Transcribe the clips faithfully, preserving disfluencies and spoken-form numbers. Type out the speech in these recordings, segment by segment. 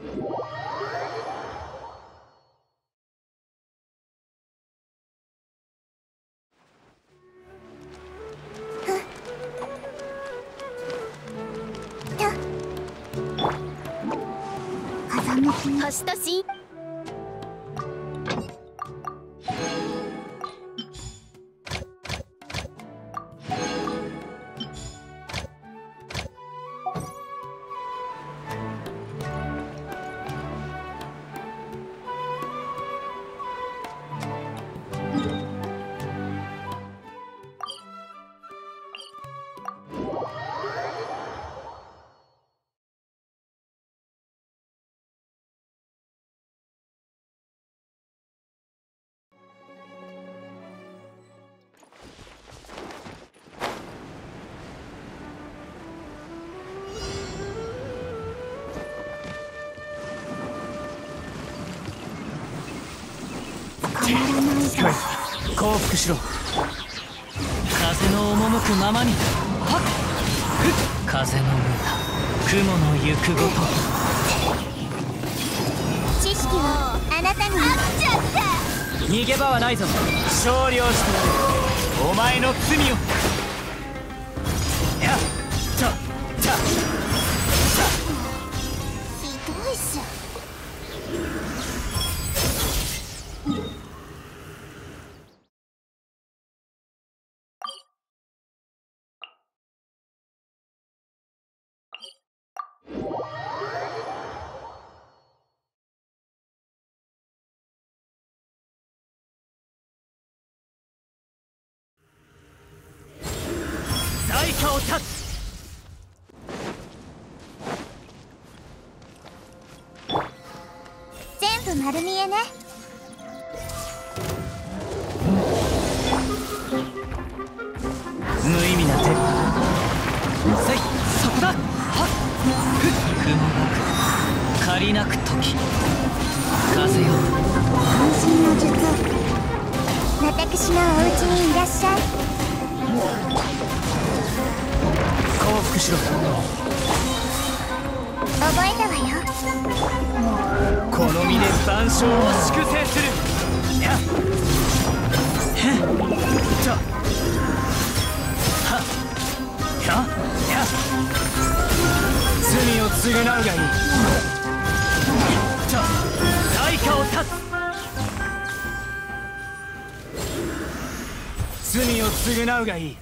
星とし降伏しろ。風の赴くままに。はっ風の上雲の行くごと。 知識はあなたに。 逃げ場はないぞ。勝利をしてやる。お前の罪を。やっとたたひどいっす。 対価を断つ。 全部丸見えね。 無意味な手。せい、そこだ。はっふっ雲なく借りなく時。風よ渾身の術。私のお家にいらっしゃい。 降伏しろ。 覚えたわよ。 この身で万象を粛清する。やっへっとはっややっ罪を償うがいい。と対価を断つ。罪を償うがいい。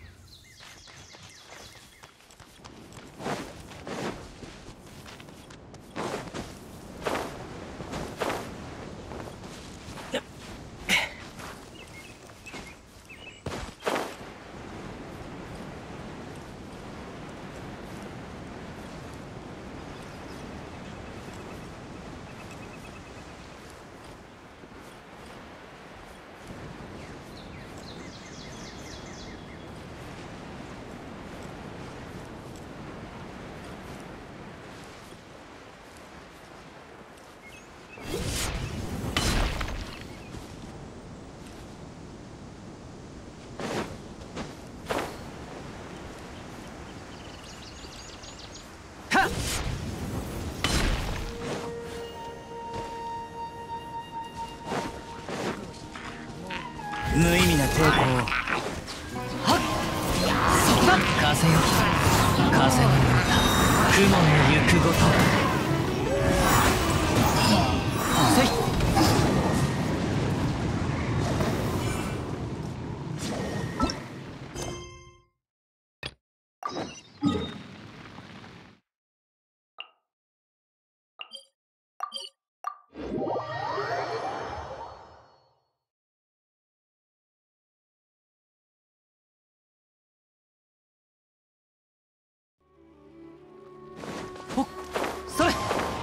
無意味な抵抗を。はっそこだ。風よ風の雲の行くごと。せいそれ。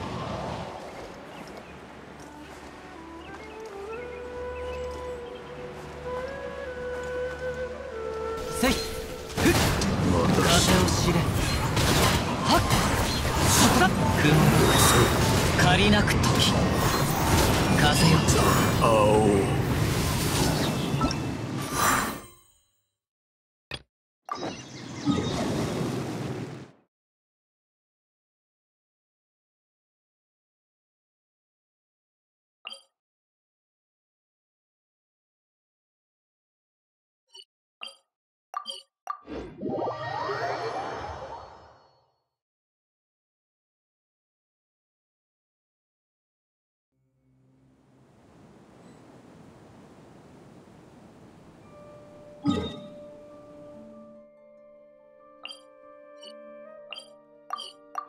せいふっ風を知れ。はっそこだ。雲の借りなく時。風よ青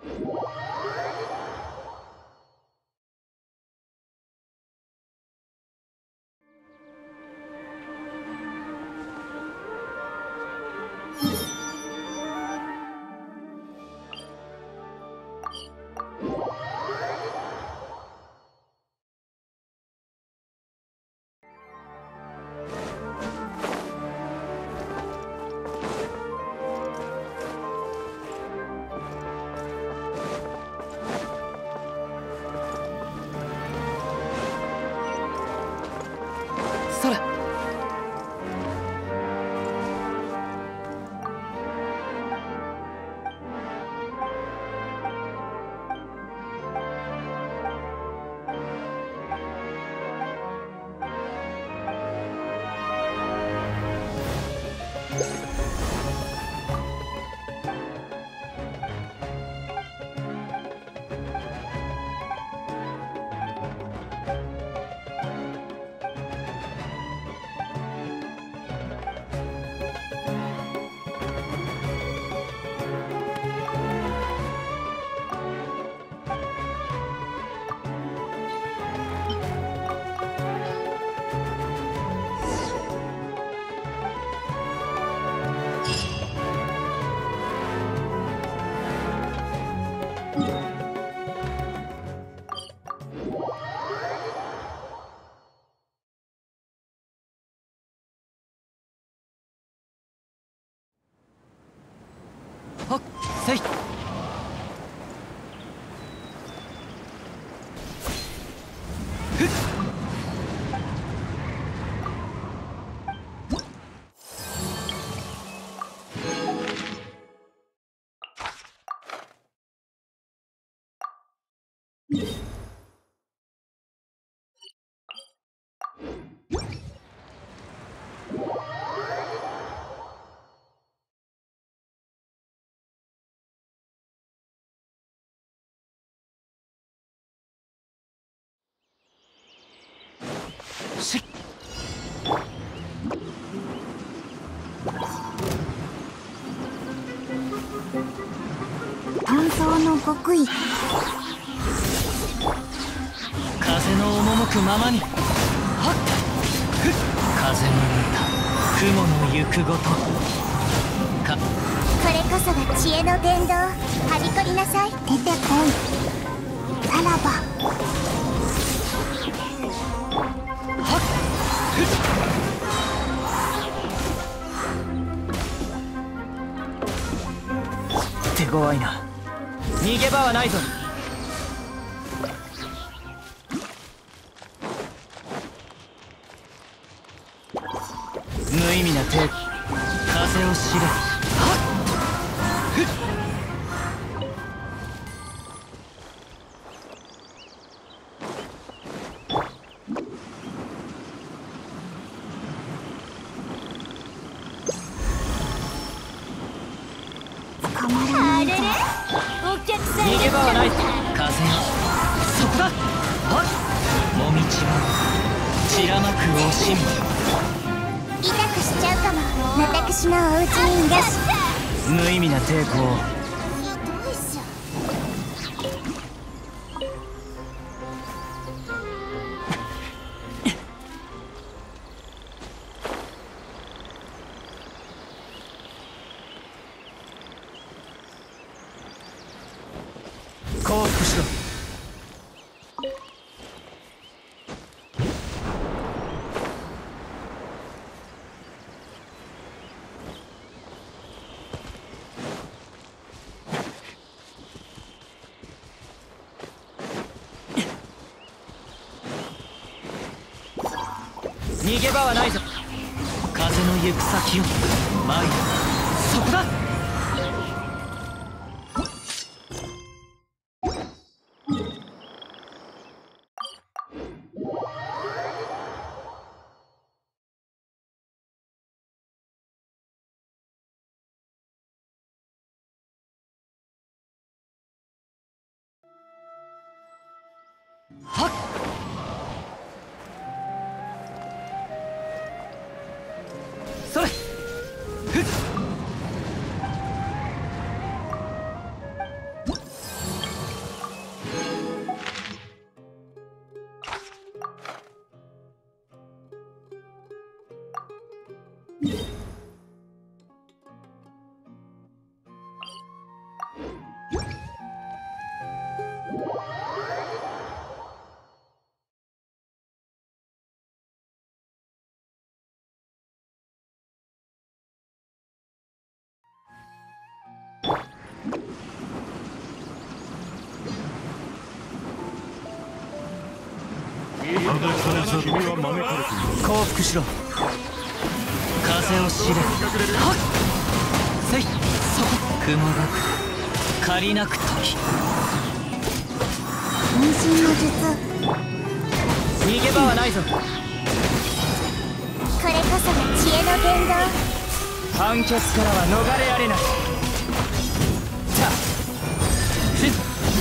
それ。はっせい。ふっ。しっ。 炭素の極意。 風の赴くままに。はっふっ。風の歌雲の行くごとか。 これこそが知恵の伝道。はびこりなさい。出てこい。さらば。 はっふっ。手強いな。逃げ場はないぞ。無意味な手。風を知れ。はっふっ。 あれれ、お客さん逃げ場はない。風よ、そこだ。はっ。もみちは散らまく惜しみ。 痛くしちゃうかも。私のお家にいらし。 無意味な抵抗。 ひどいっしょ。 降伏しろ。逃げ場はないぞ。風の行く先を前へ。そこだ。はっ。それ。ふっ。 君は招かれている。 降伏しろ。風を知れ。はっせい。そこ雲が借りなく時。 分身の術。 逃げ場はないぞ。 これこそが知恵の伝道。 判決からは逃れられない。さあふっふっ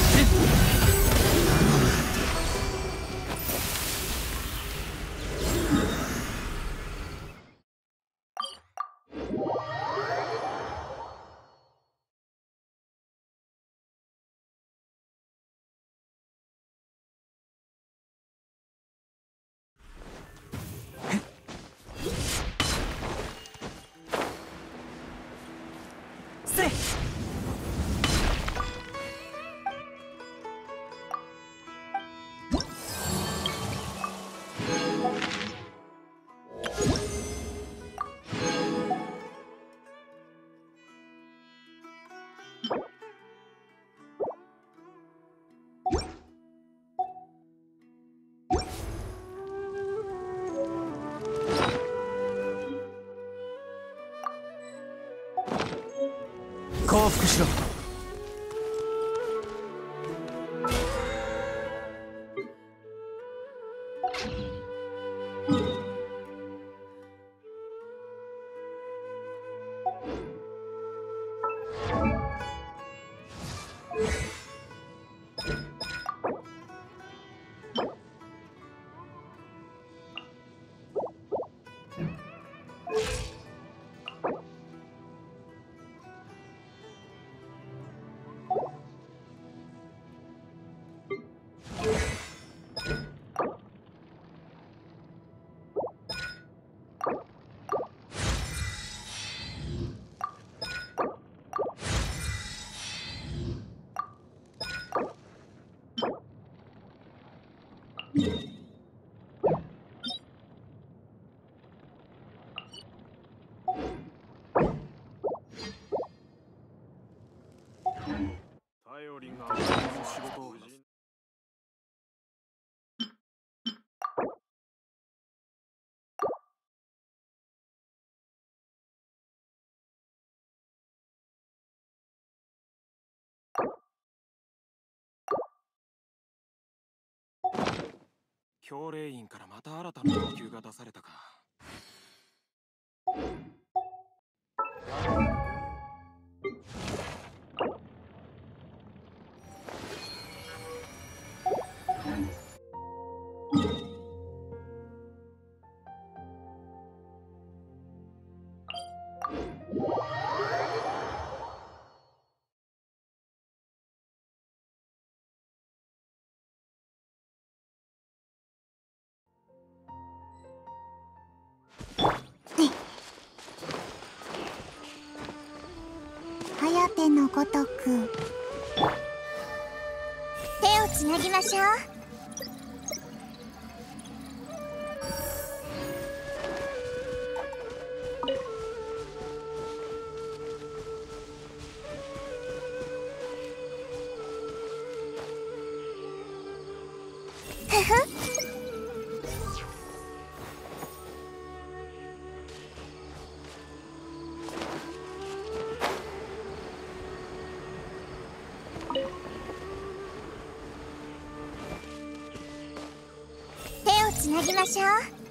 せい。降伏しろ。 頼りがある仕事を。教令員からまた新たな要求が出されたか。 颯のごとく手をつなぎましょう。ふふつなぎましょう。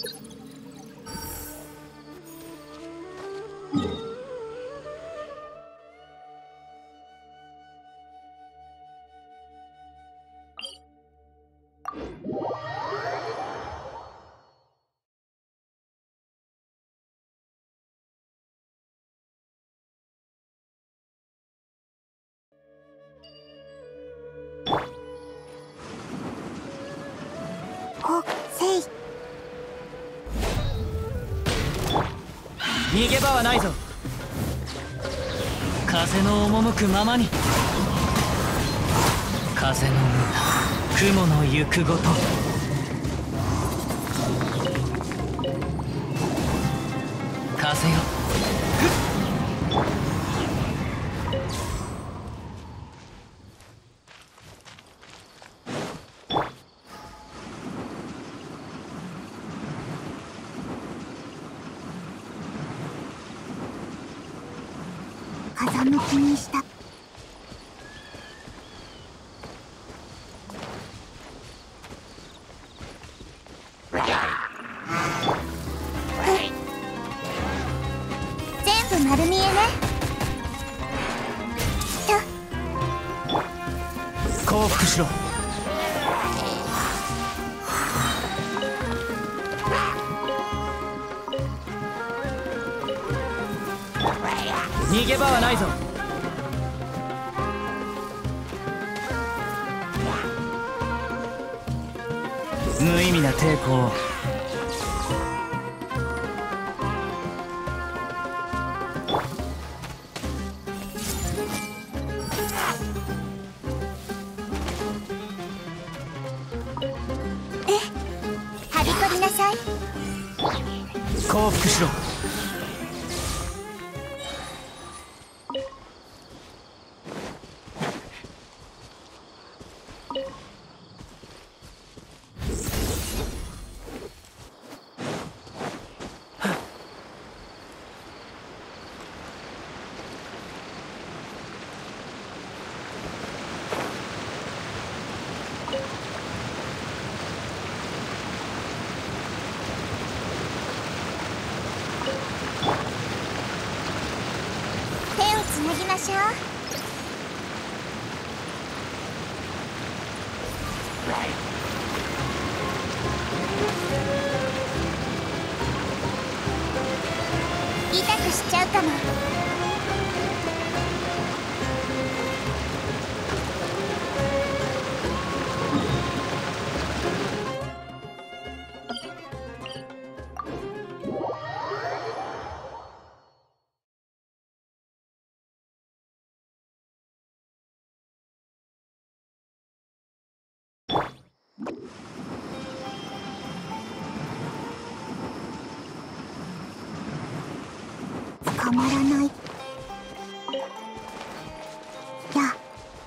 ほっせい。 逃げ場はないぞ。風の赴くままに。風の雲の行くごと。風よ。ふっ。 下向きにした。全部丸見えね。と降伏しろ。逃げ場はないぞ。無意味な抵抗。 え、はびこりなさい。 降伏しろ。 つなぎましょう。痛くしちゃうかも。捕まらない。や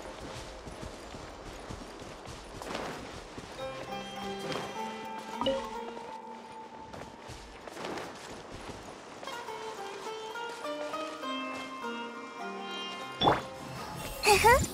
ふふ。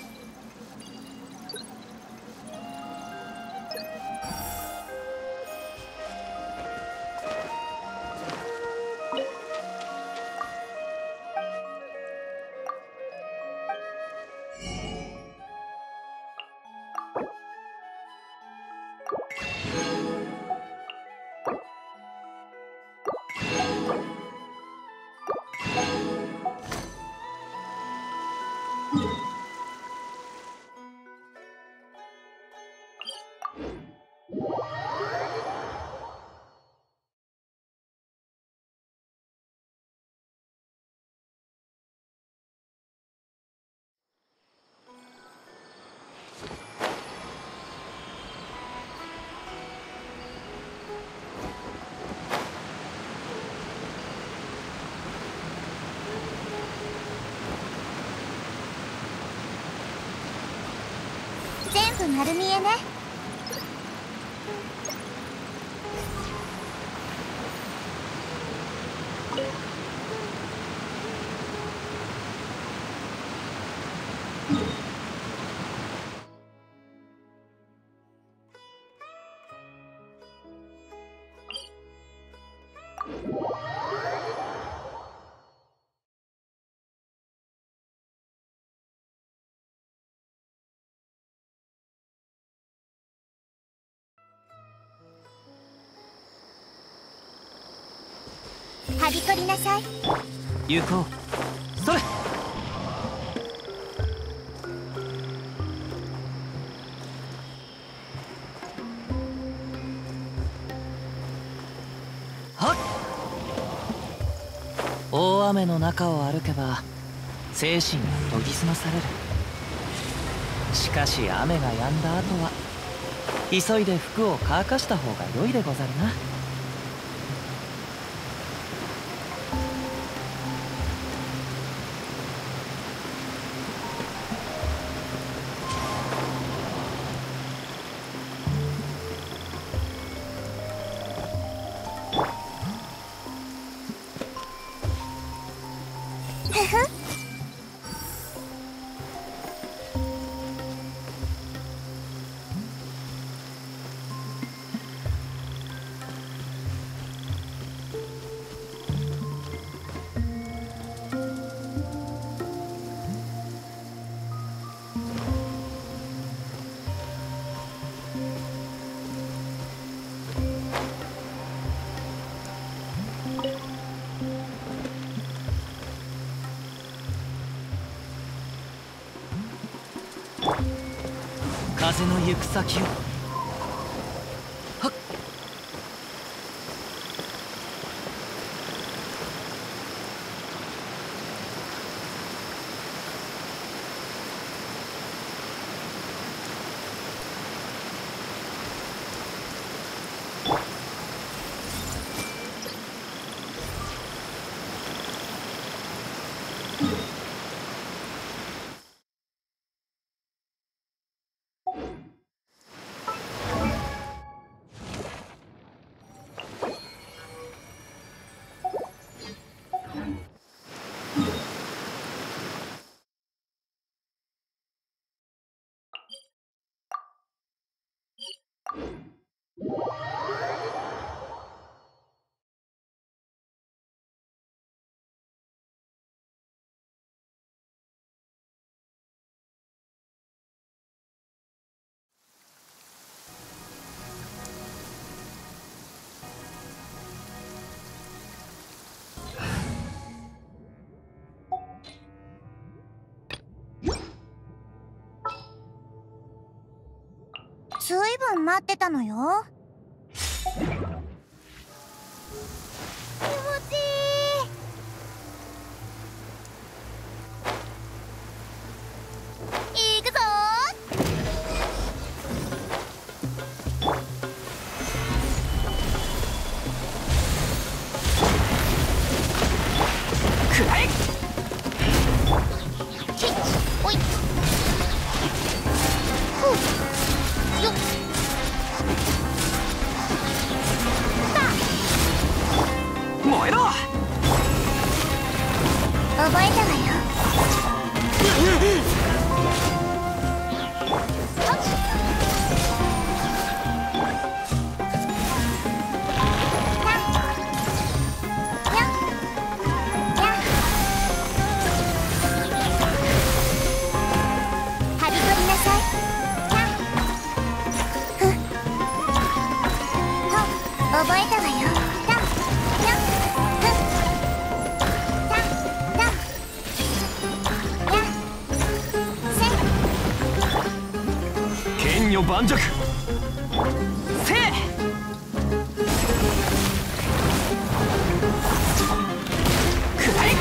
全部丸見えね。はびこりなさい。 行こう。それ。はっ。大雨の中を歩けば精神が研ぎ澄まされる。しかし雨が止んだ後は急いで服を乾かした方が良いでござるな。 ふふ。 風の行く先を。はっ。 ずいぶん待ってたのよ。気持ちいい。いくぞー。くらえ。 チッおいふうよっ燃えろ。 覚えたわよ。覚えたわよ。タンヤンフタンタンヤンセン剣女盤石。せえ。くらえ。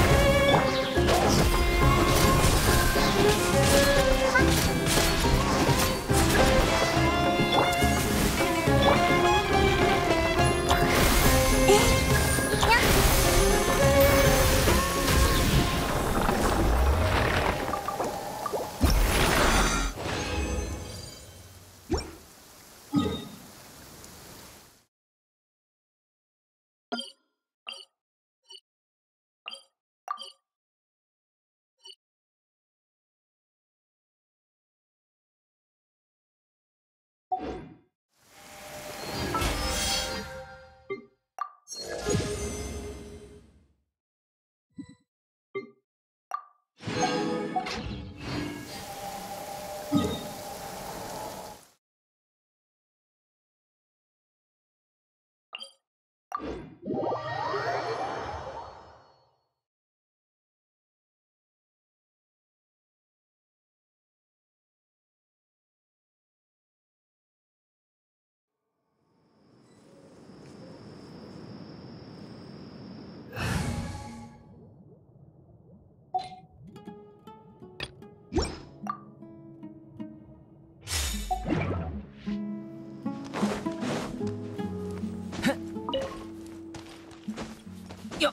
よっ。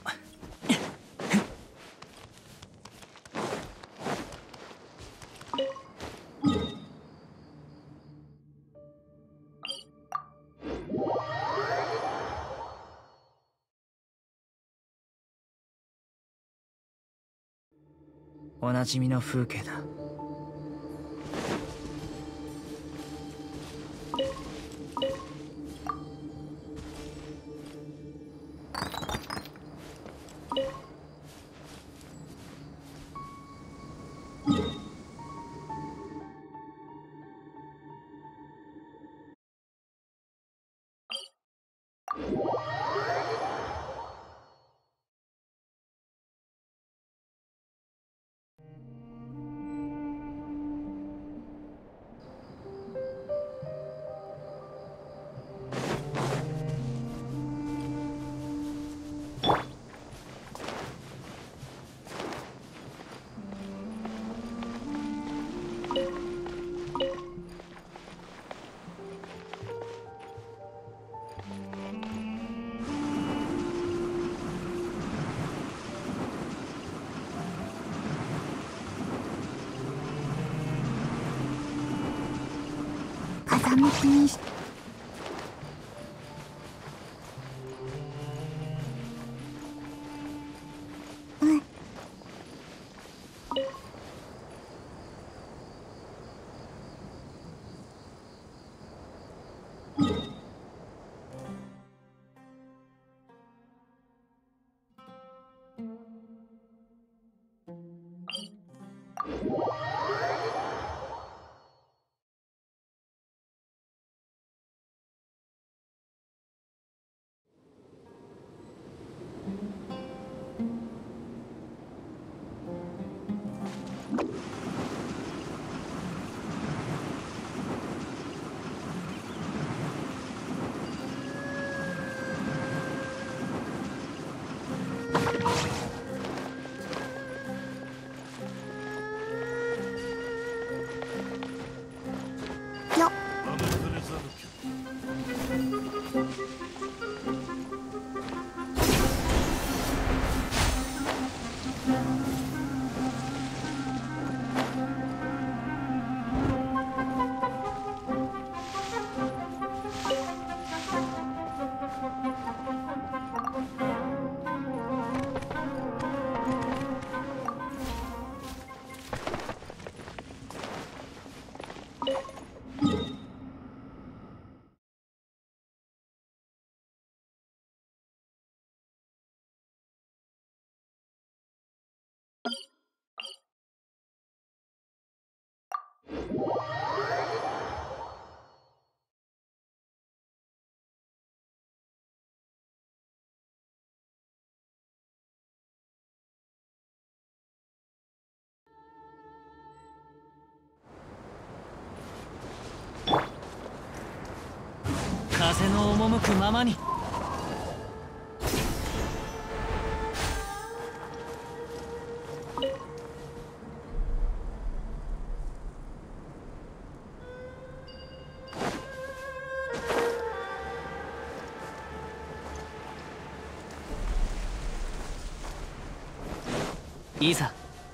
おなじみの風景だ。 風向きにしうんよっ風の赴くままに。いざ。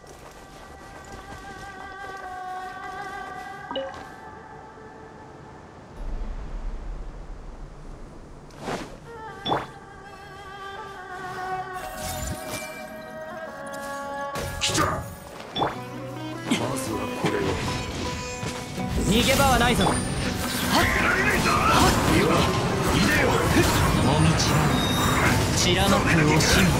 来た。まずはこれを。 逃げ場はないぞ。はっはっもみちら散らまく惜しみ。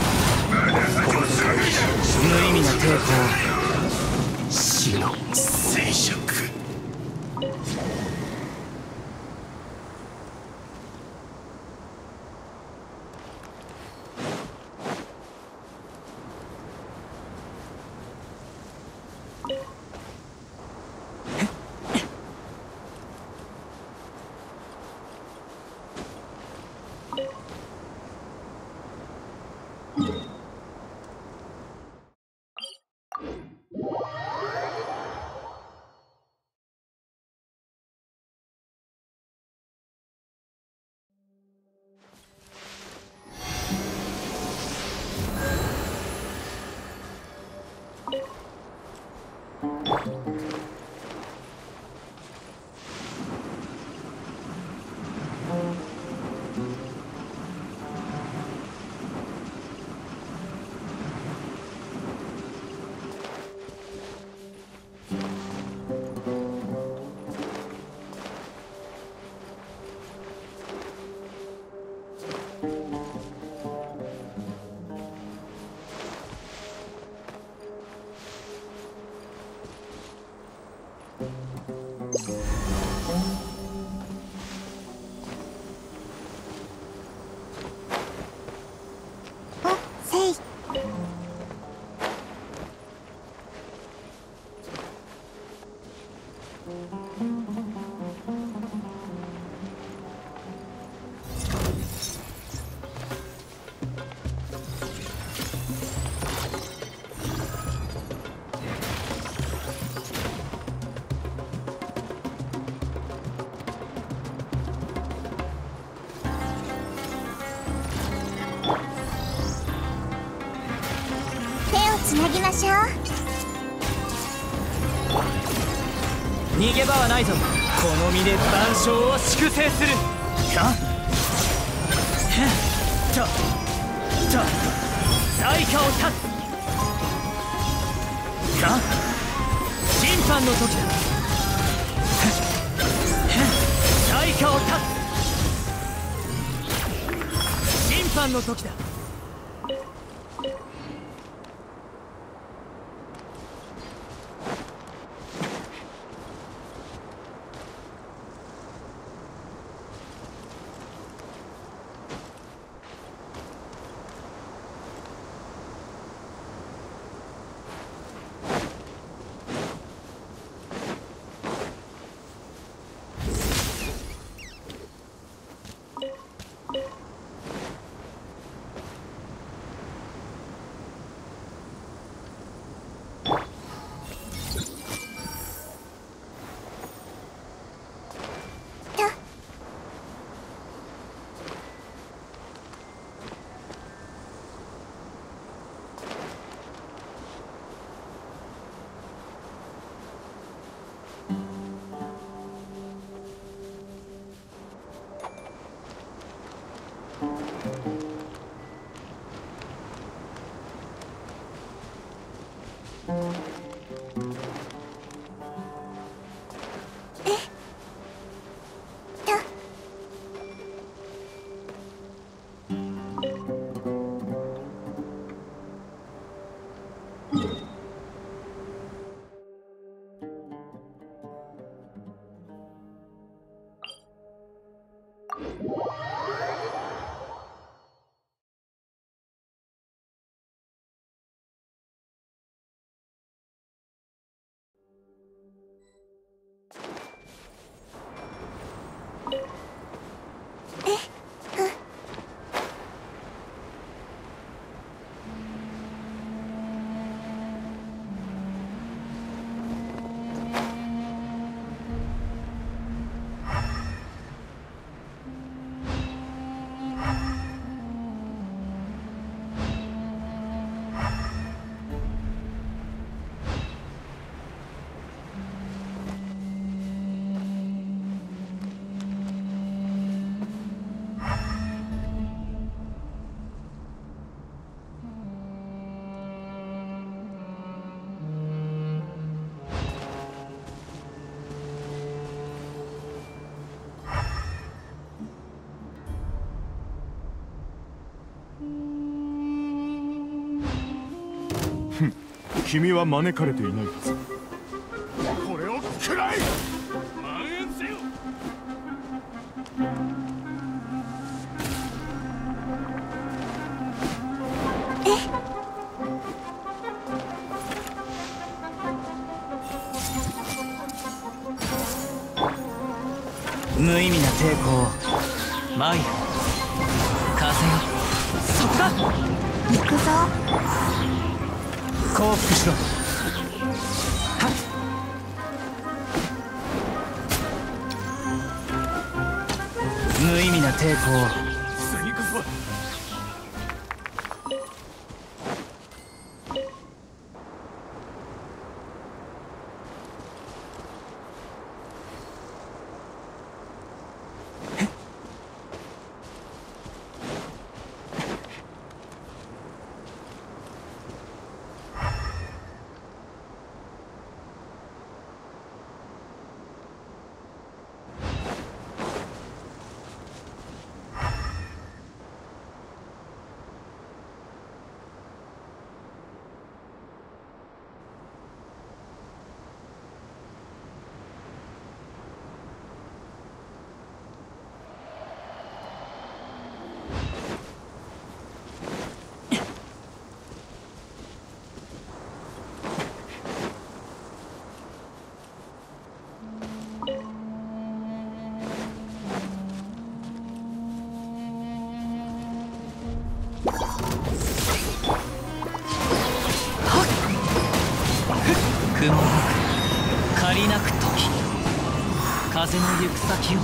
無意味な抵抗。死の静寂。 つなぎましょう。 逃げ場はないぞ。この身で万象を粛清する。かへっとと在下を立つ。か審判の時だ。へっへっ在下を立つ。審判の時だ。 君は招かれていないはず。これを食らい蔓延せよ。 無意味な抵抗。マイル風よ、そこだ。 行くぞ。 降伏しろ。はっ。無意味な抵抗。 次こそ。 雲なく借りなく時、風の行く先を。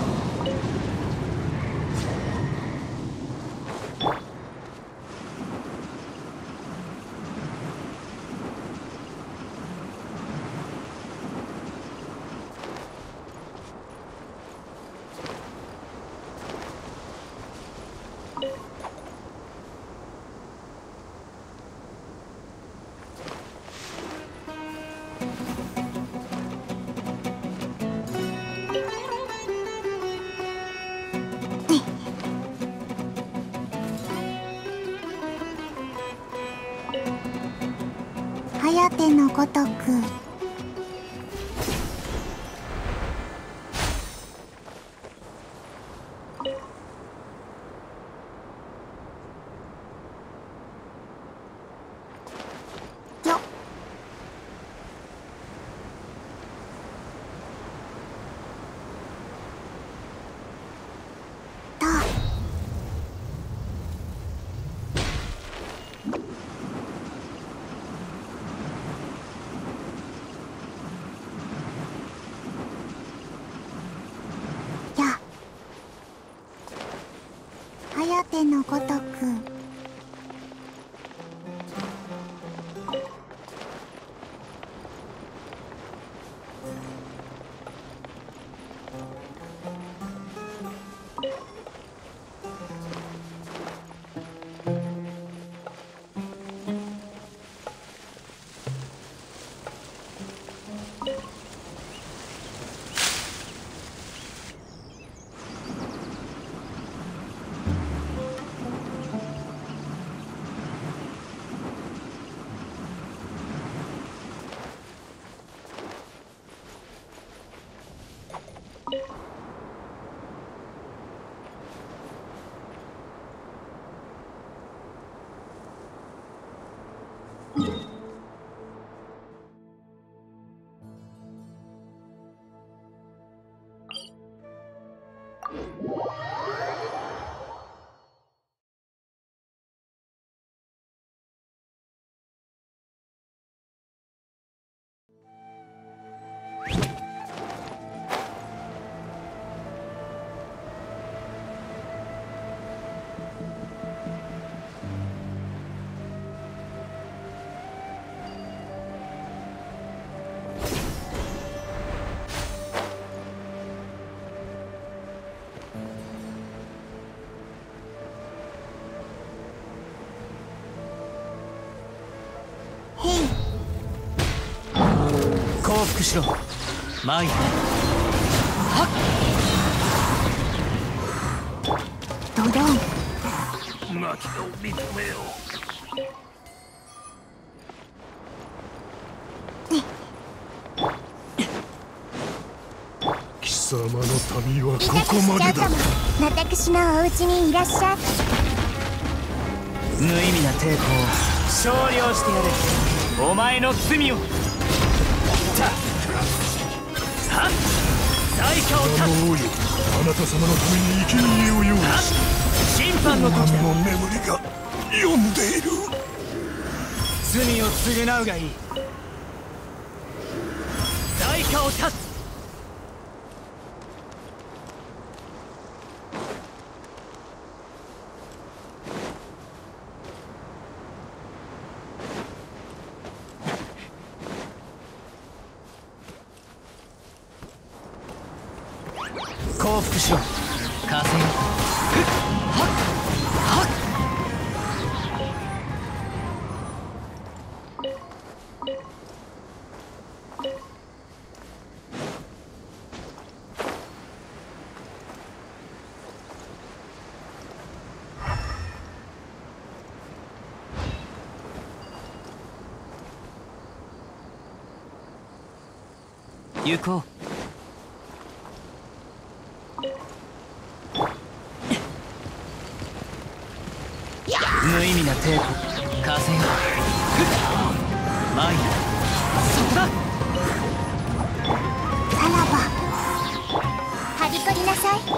ごとく。よっ。と。や。はやてのごとく。へい。 降伏しろマイル。はっ。 ドドン。 巻きを認めよう。貴様の旅はここまでだ。 私のお家にいらっしゃい。 無意味な抵抗を少量してやる。お前の罪を。たはっ。在家を断つ。 王よ、あなた様のために生贄を用意し、 審判の時だ。 の眠りが呼んでいる。 罪を償うがいい。在家を断つ。降伏しろ風よ。ふっはっはっ。行こう。無意味な抵抗風よ。ふっマイル。そこだ。 さらばはびこりなさい。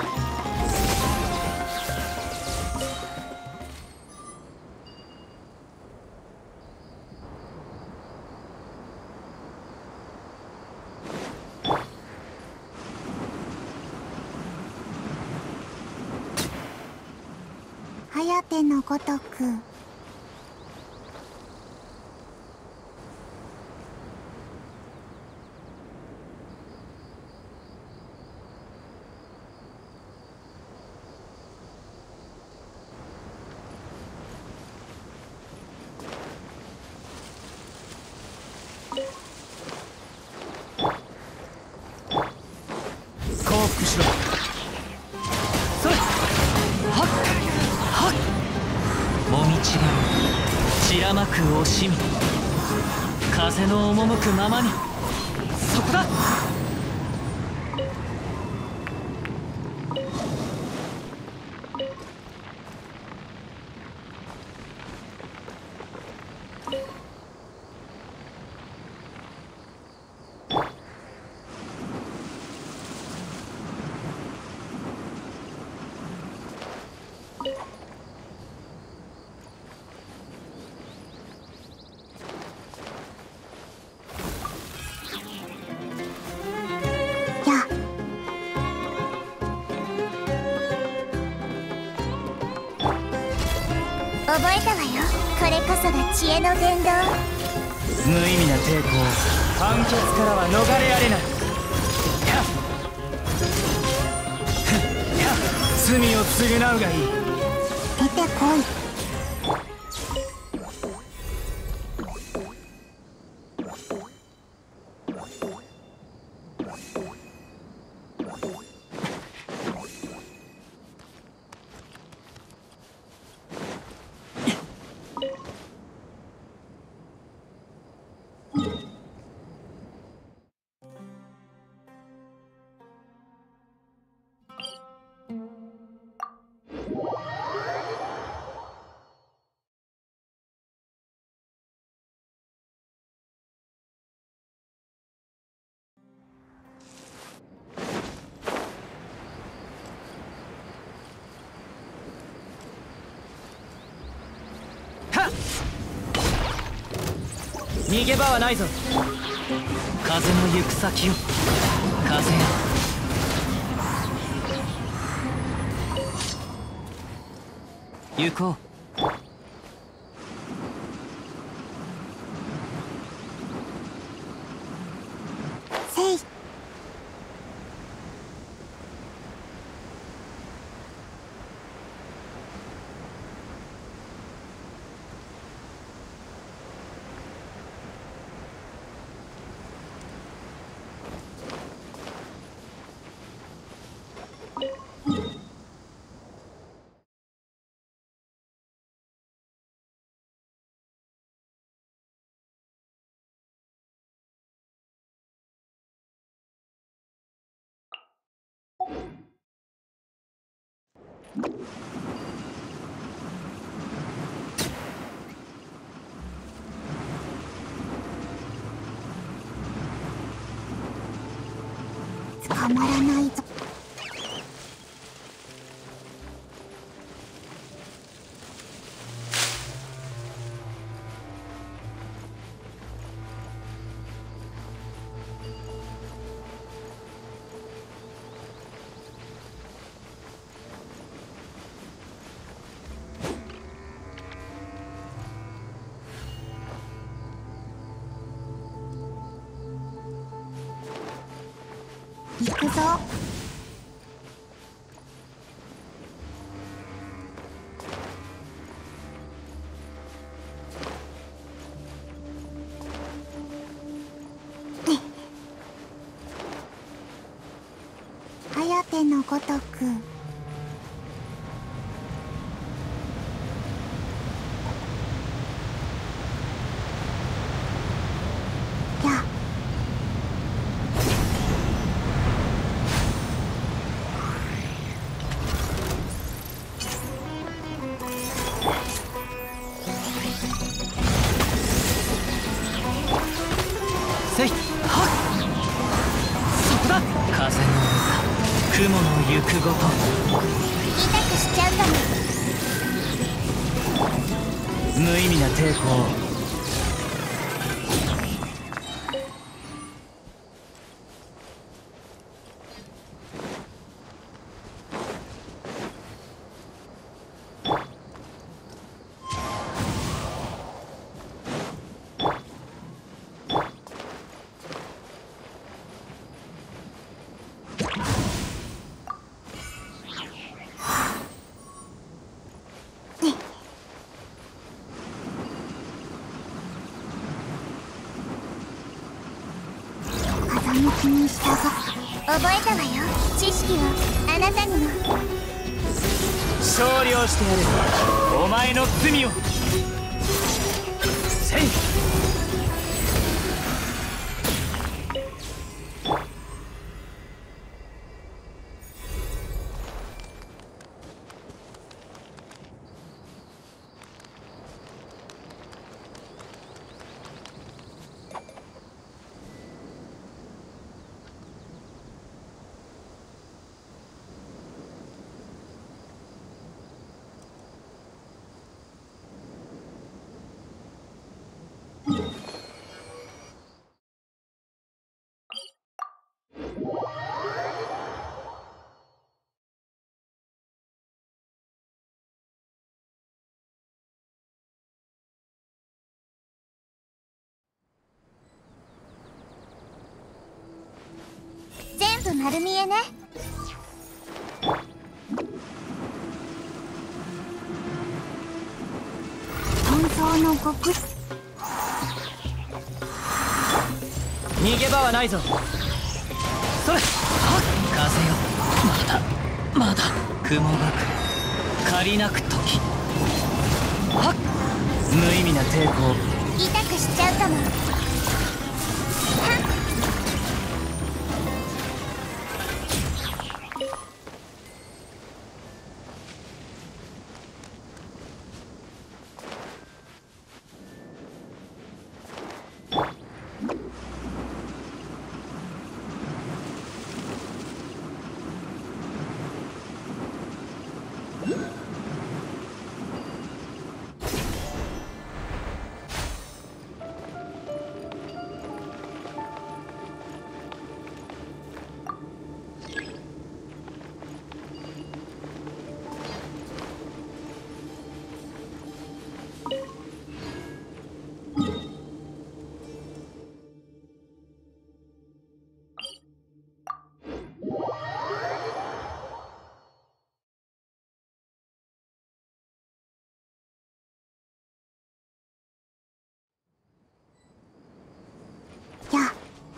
はやてのごとく。 降伏しろ。それはっはっ。もみちが散らまく惜しみ。風風の赴くままに。そこだ。 覚えたわよ。これこそが知恵の伝道。 無意味な抵抗、判決からは逃れられない。罪を償うがいい。 出てこい。 逃げ場はないぞ。風の行く先よ、風よ。行こう。 せい。捕まらないぞ。行くぞ。颯のごとく。や。 せいはっ、そこだ。風の歌、雲の行くごと。 痛くしちゃうかも。 無意味な抵抗。風向きに従う。覚えたわよ。知識をあなたにも。勝利をしてやる。お前の罪を。せい。 ップ丸見えね。本当の極逃げ場はないぞ。それ、はっ、風よ、まだまだ雲が来る。借りなく時、はっ、無意味な抵抗。 痛くしちゃうかも。はっ。や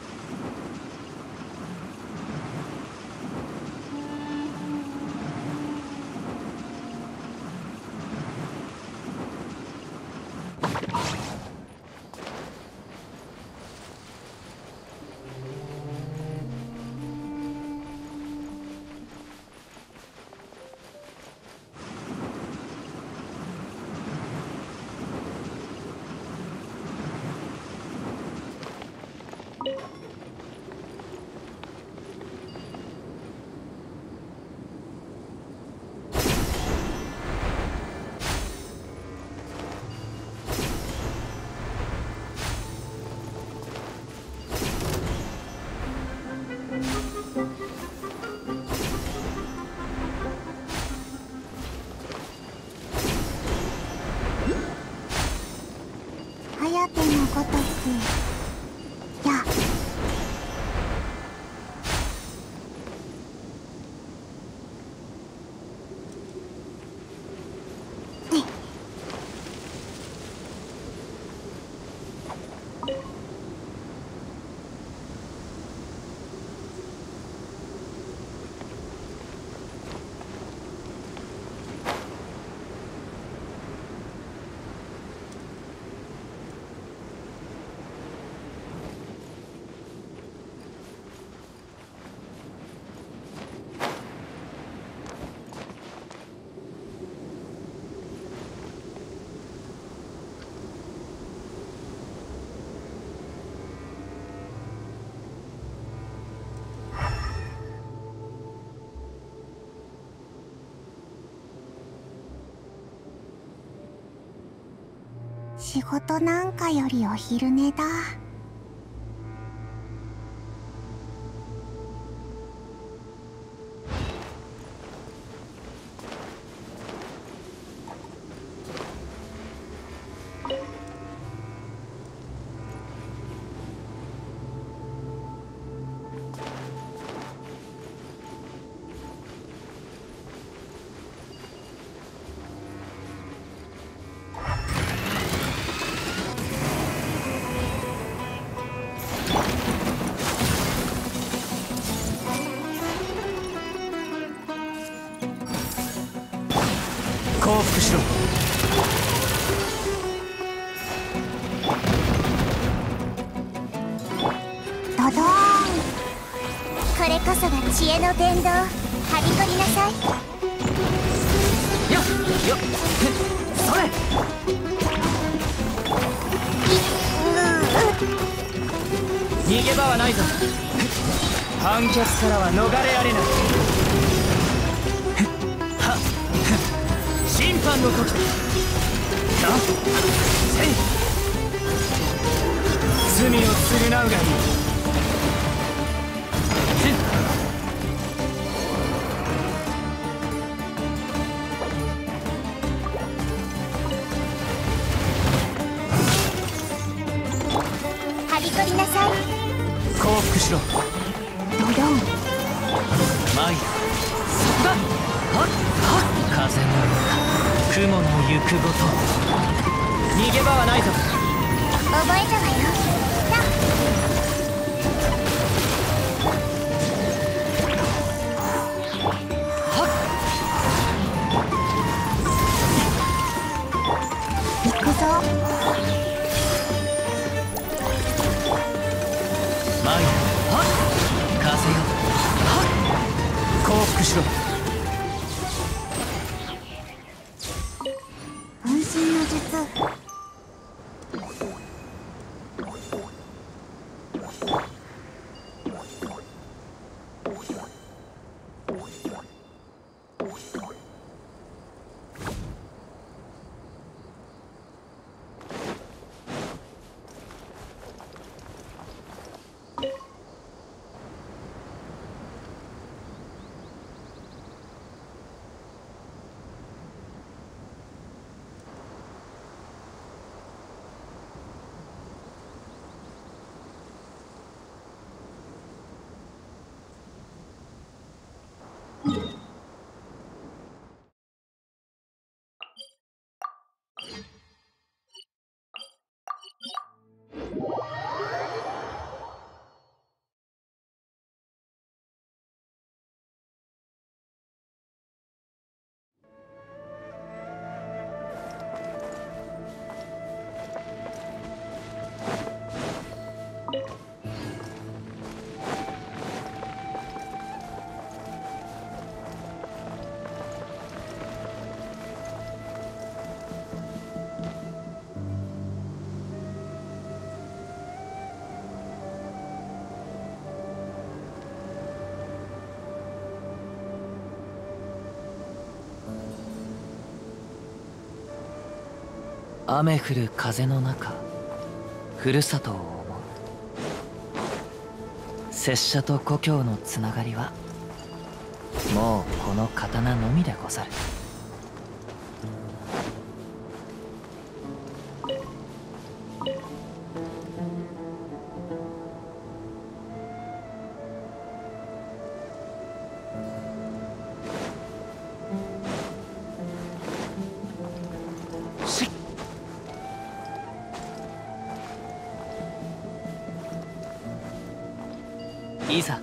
颯のごとくや仕事なんかよりお昼寝だ。 降伏しろ。 ドドーン。これこそが知恵の伝道。はびこりなさい。 よっよっ、それ。逃げ場はないぞ。判決からは逃れられない。はっ、審判の時だ。な、せい。罪を償うがいい。 はびこりなさい。 降伏しろ。 ドドン。 参る。そこだ。はっはっ。風の中、雲の行くごと。逃げ場はないぞ。 覚えたわよ。 はっ。 行くぞ。 参る。はっ。風よ。はっ。降伏しろ。 分身の術。 雨降る風の中、ふるさとを思う。拙者と故郷のつながりはもうこの刀のみでござる。いざ。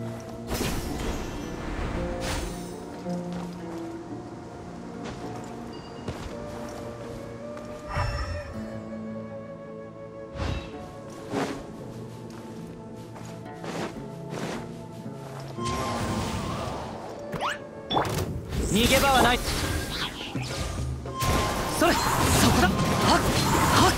逃げ場はない。それ、そこだ。はっはっ。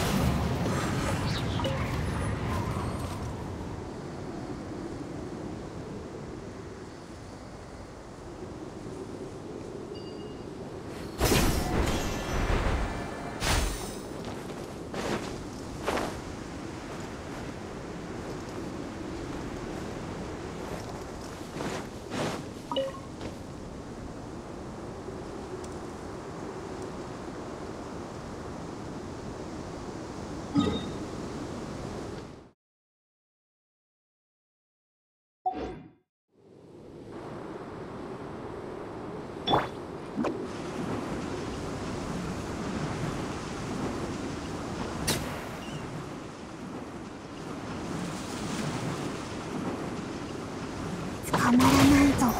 たまらないぞ。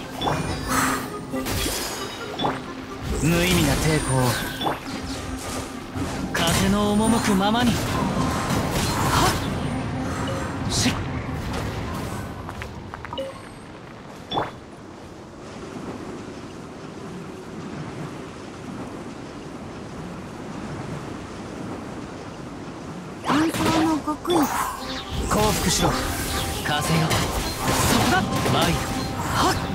無意味な抵抗を風の赴くままに。はっしっ。 暗黒の極意。 降伏しろ風よ。そこだ。参る。はっ。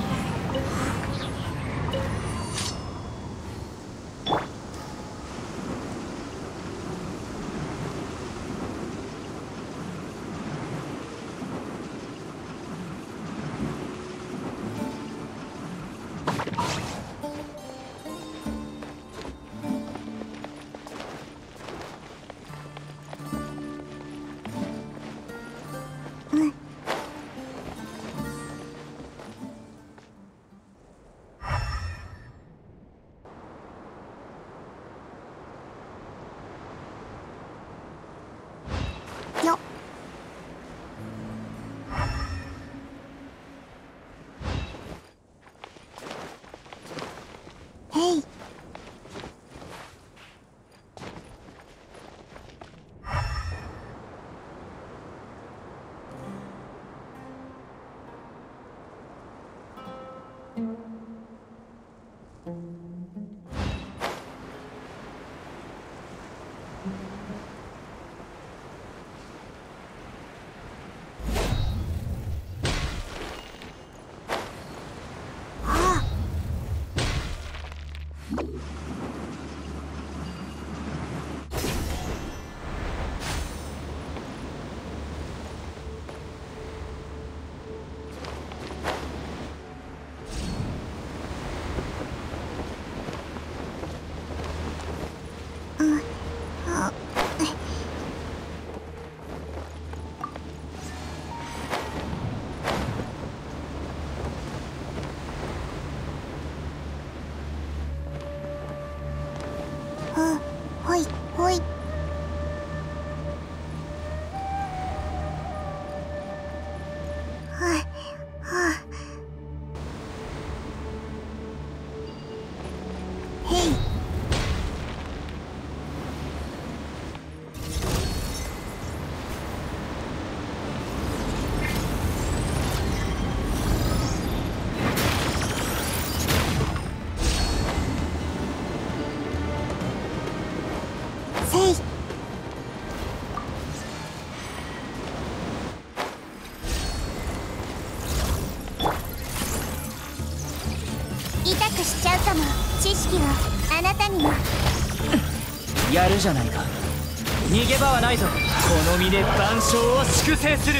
ほいほい。はあはあ。へい。せい。痛くしちゃうかも。知識はあなたにも。 やるじゃないか。逃げ場はないぞ。この身で万象を粛清する。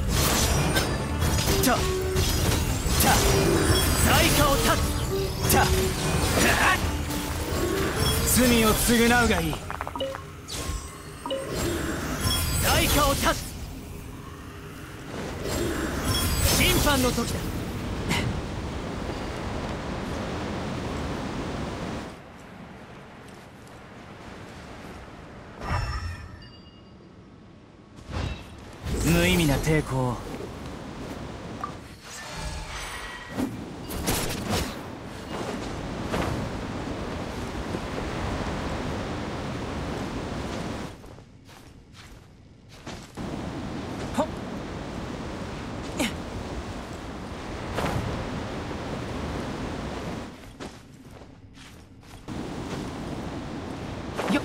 たた罪過を断つ。た罪を償うがいい。罪過を断つ。審判の時だ。無意味な抵抗を。よっ。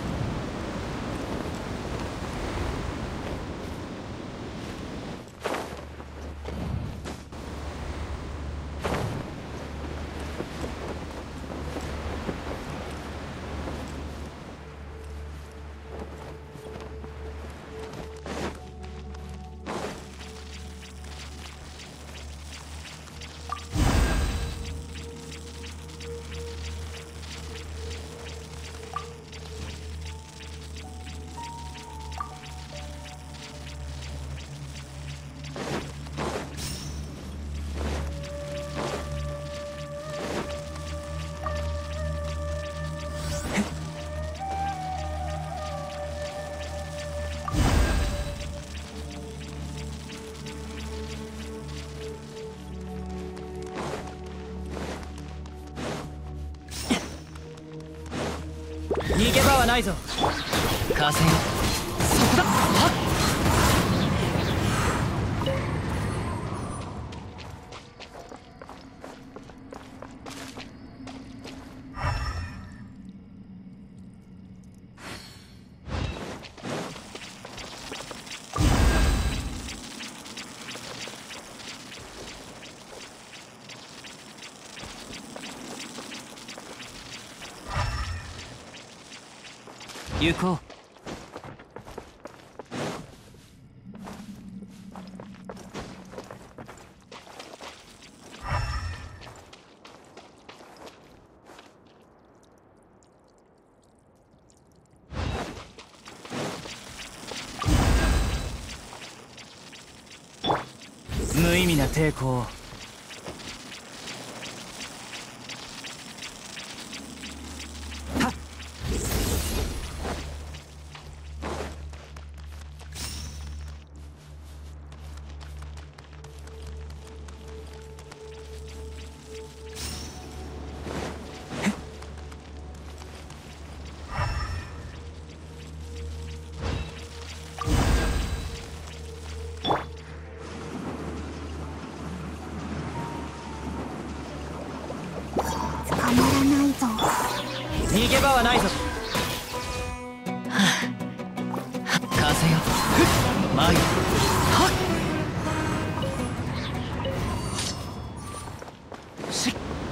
逃げ場はないぞ。風よ、そこだ。はっ。行こう。無意味な抵抗を。 捕まらないぞ。 逃げ場はないぞ。はあ、風よ舞よ。はっしっ。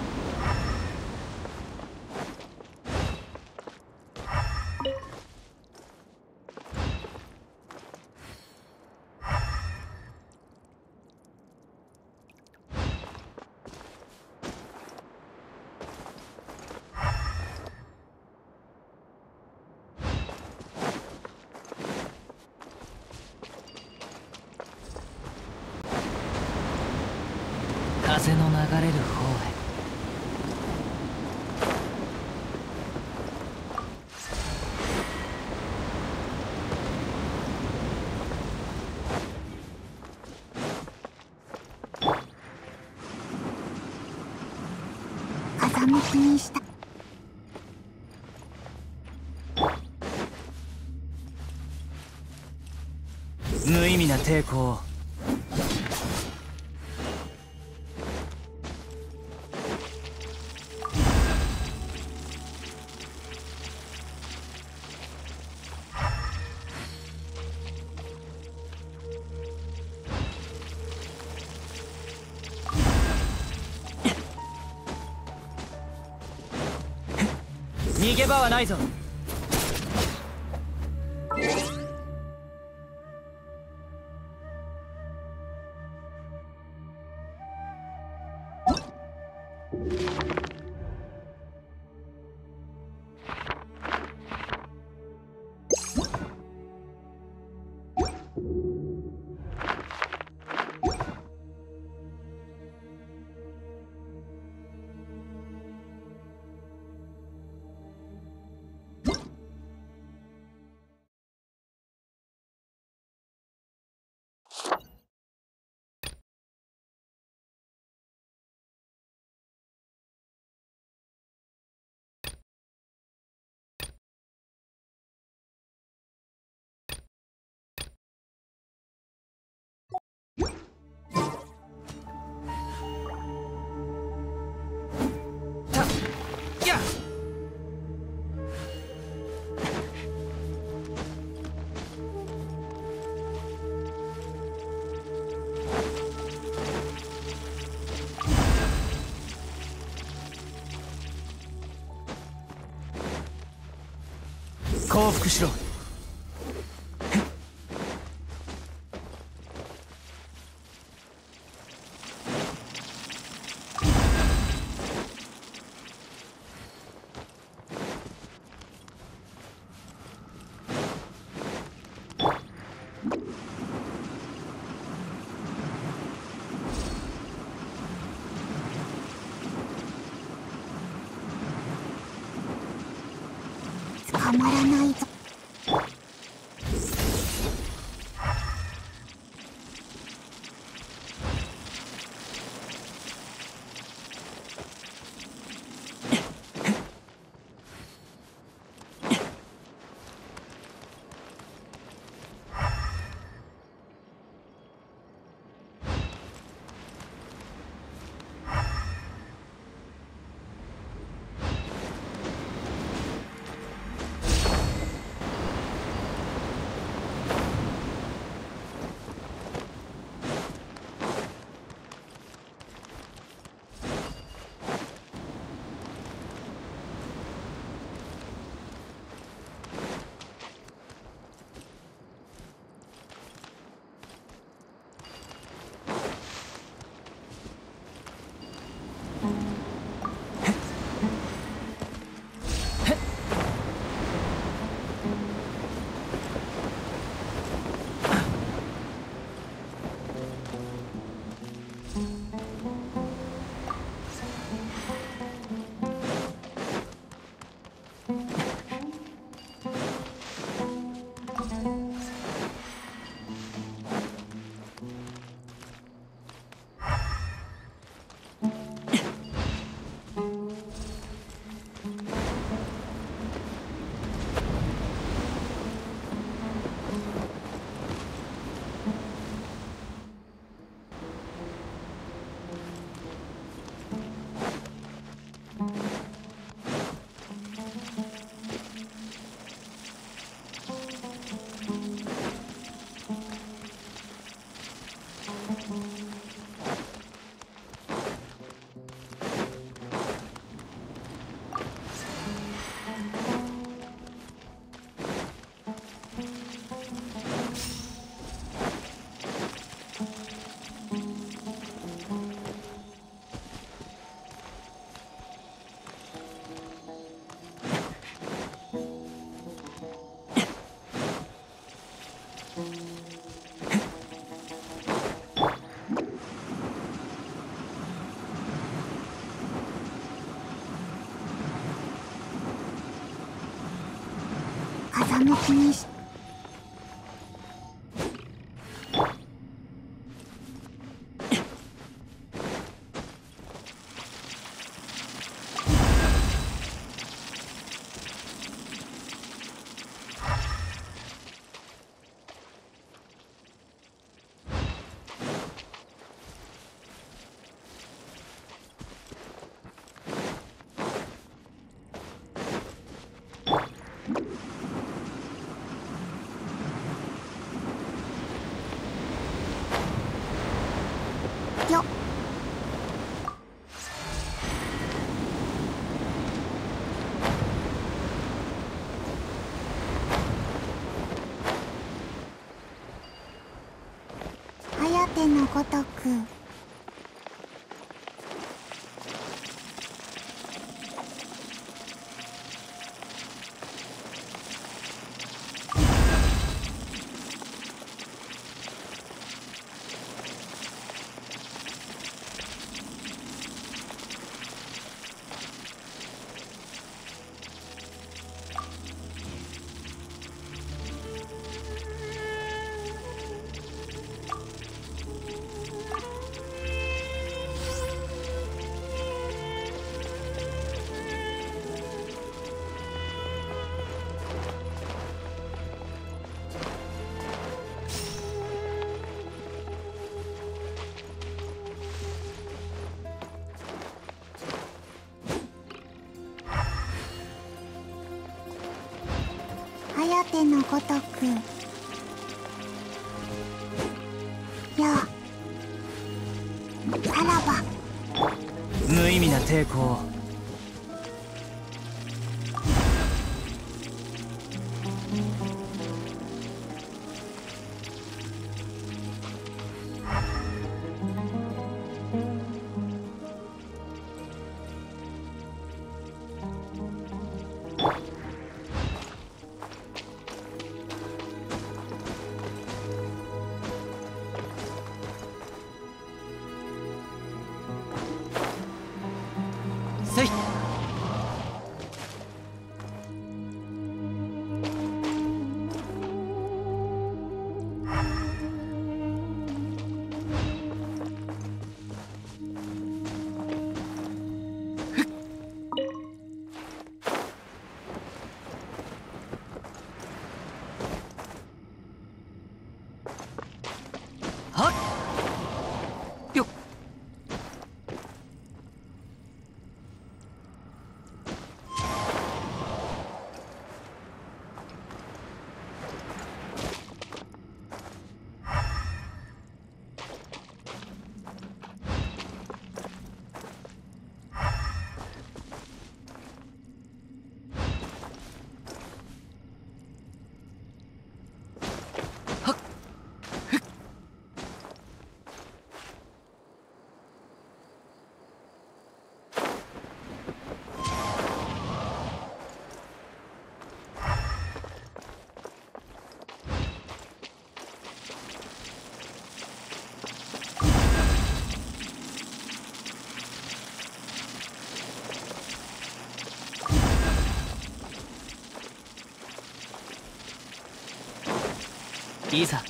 風の流れる方へ。 風向きにした。 無意味な抵抗を。逃げ場はないぞ。降伏しろ。 捕まらないぞ。 下向きにしよっ。颯のごとく。颯のごとく。よう。さらば。 無意味な抵抗を。せい。はっよっ。いざ。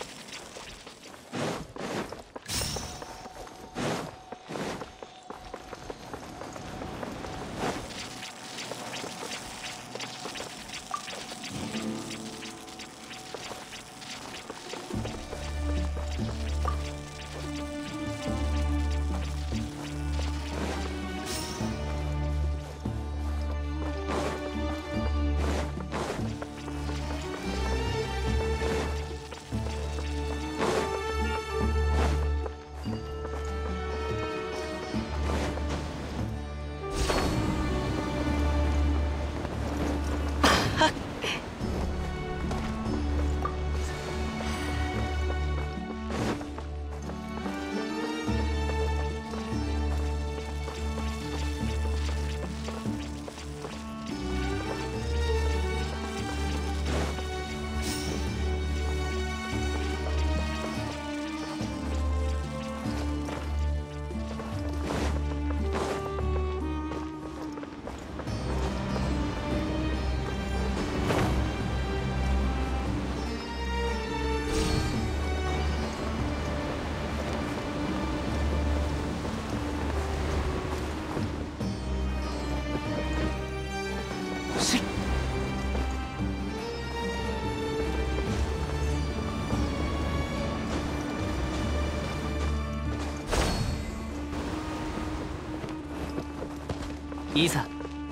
いざ。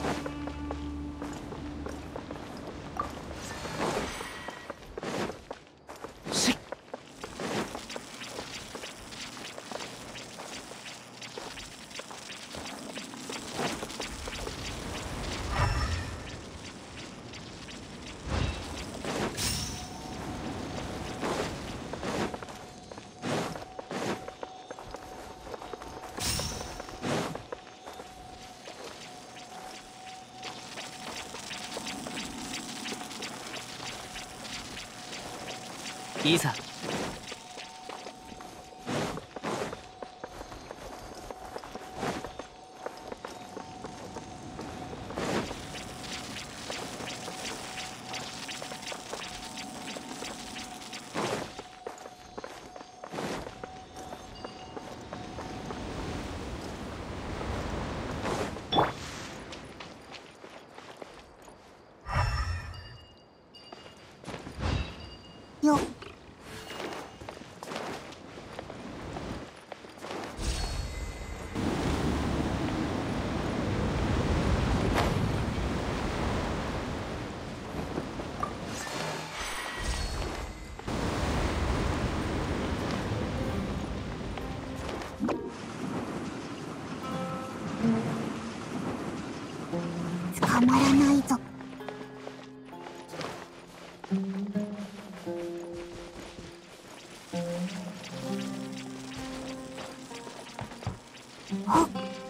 しっ。いざ。 よっ。捕まらないぞ。あっ。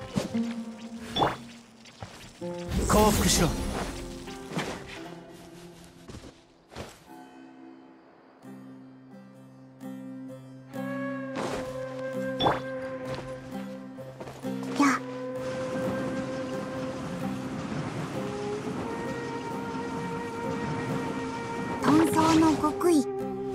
降伏しろ。 や。遁走の極意。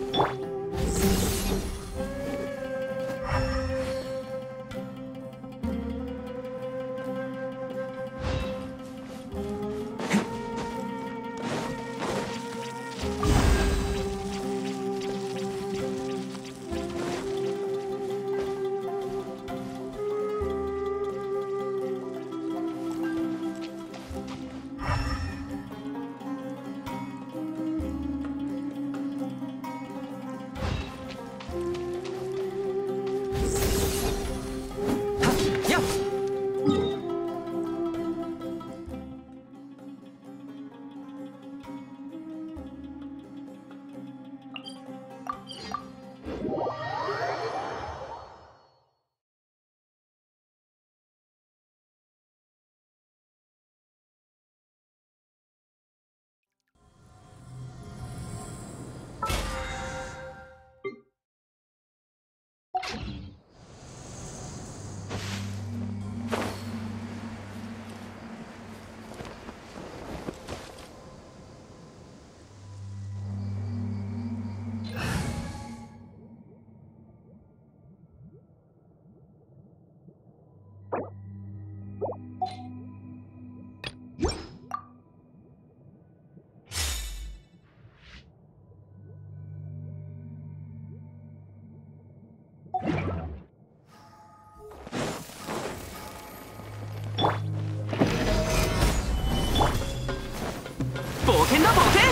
冒険だ冒険。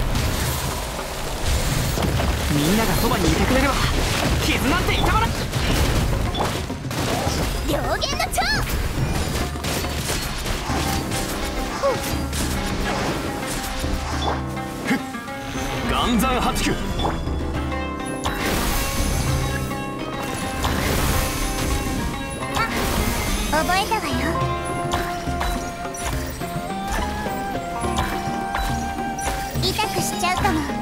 みんながそばにいてくれれば傷なんて痛まらん。 両弦の蝶。 岩山八九。 あ、覚えたわよ。痛くしちゃうかも。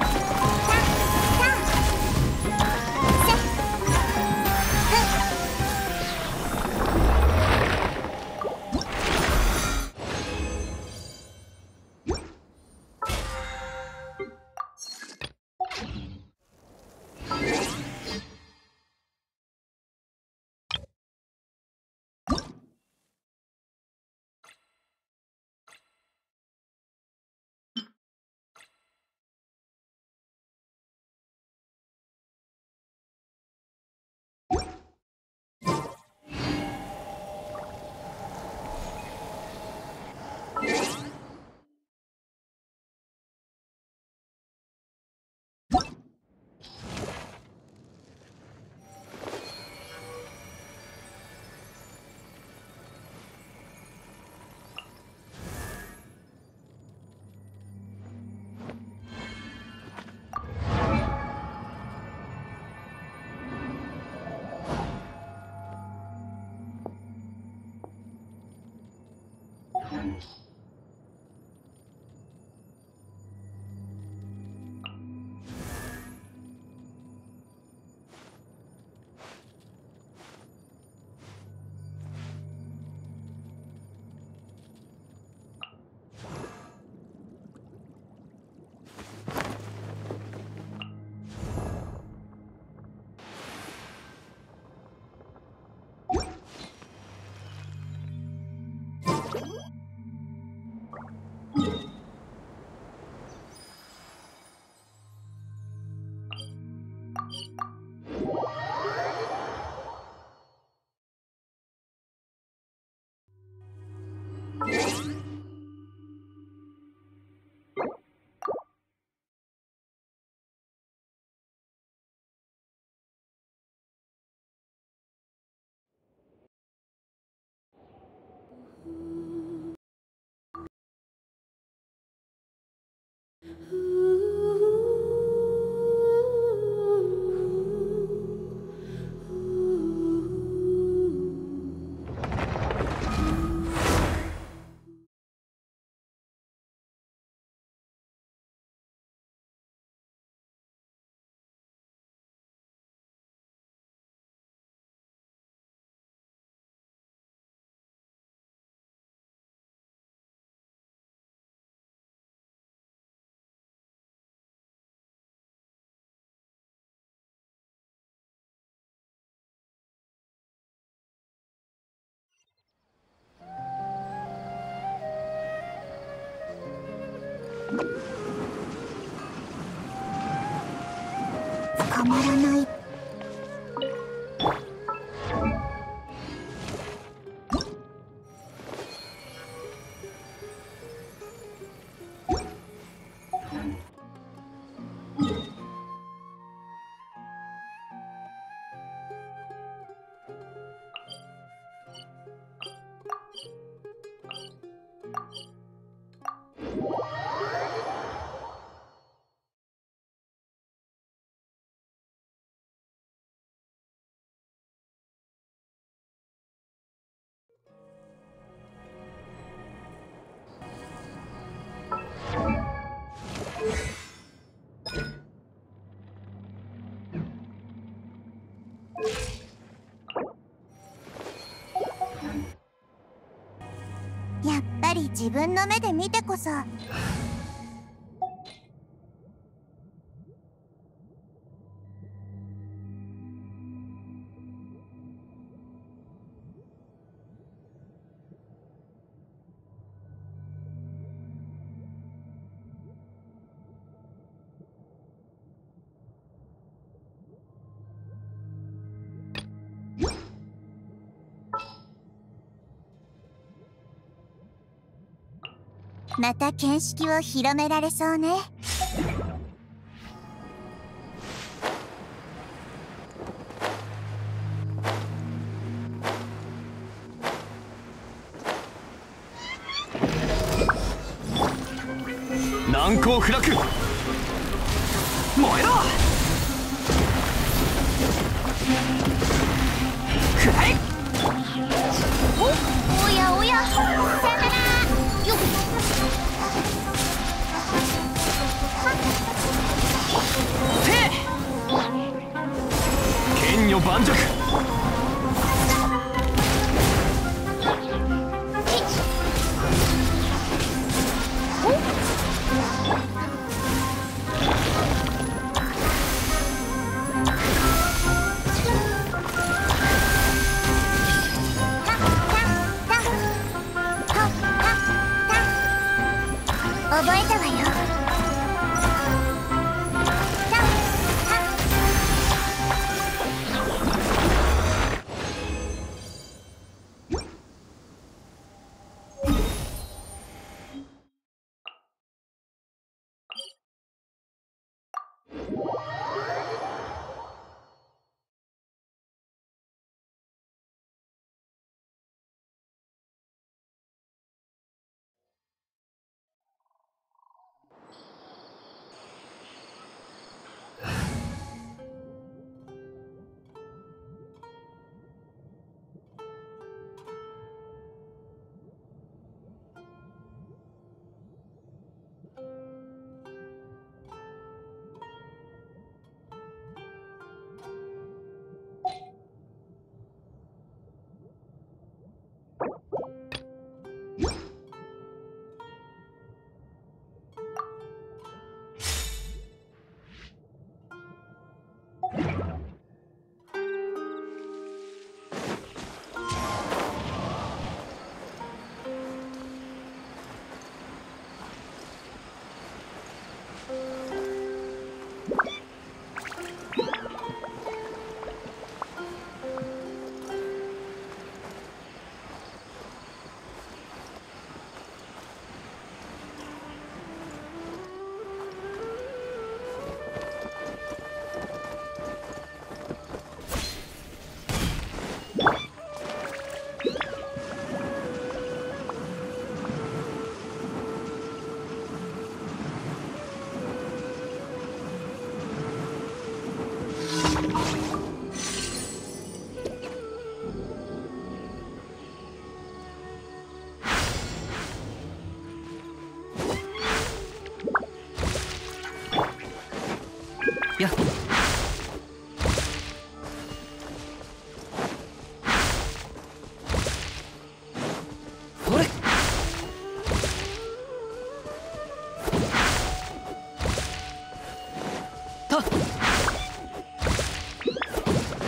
捕まらない。やっぱり自分の目で見てこそ。また見識を広められそうね。 難攻不落、燃えろ。くらえ。 お、おやおや、さよなら。よっ。 て剣女盤石。 覚えたわよ。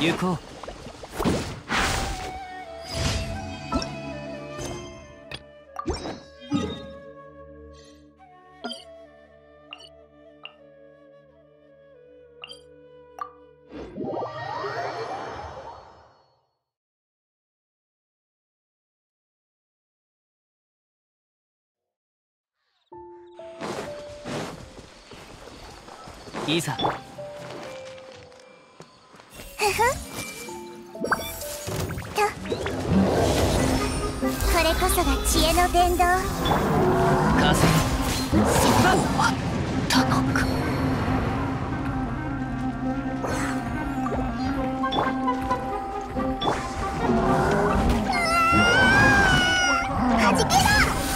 行こう。いざ。 ふふと、これこそが知恵の伝道。 風終わったのか。 はじけろ。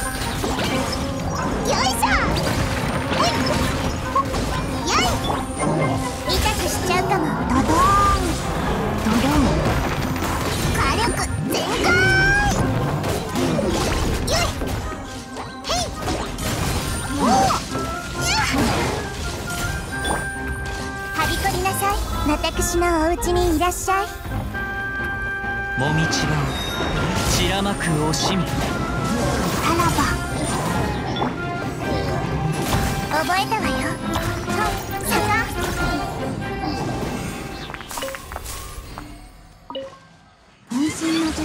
よいしょ。はいよい。痛くしちゃうかも。ドドーンドドン。火力全開。よいへい。おおやっ。はびこりなさい。私のお家にいらっしゃい。 もみちばを散らまく惜しみ。 あらば覚えたわよ。ささ分身の術。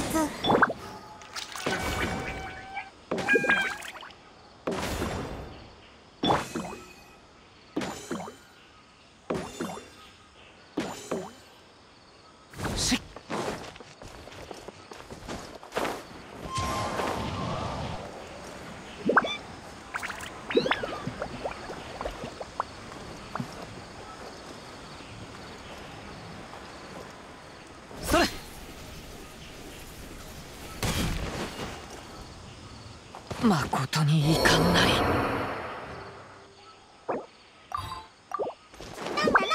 しっそれ。まことにいかんなり。 なんだな。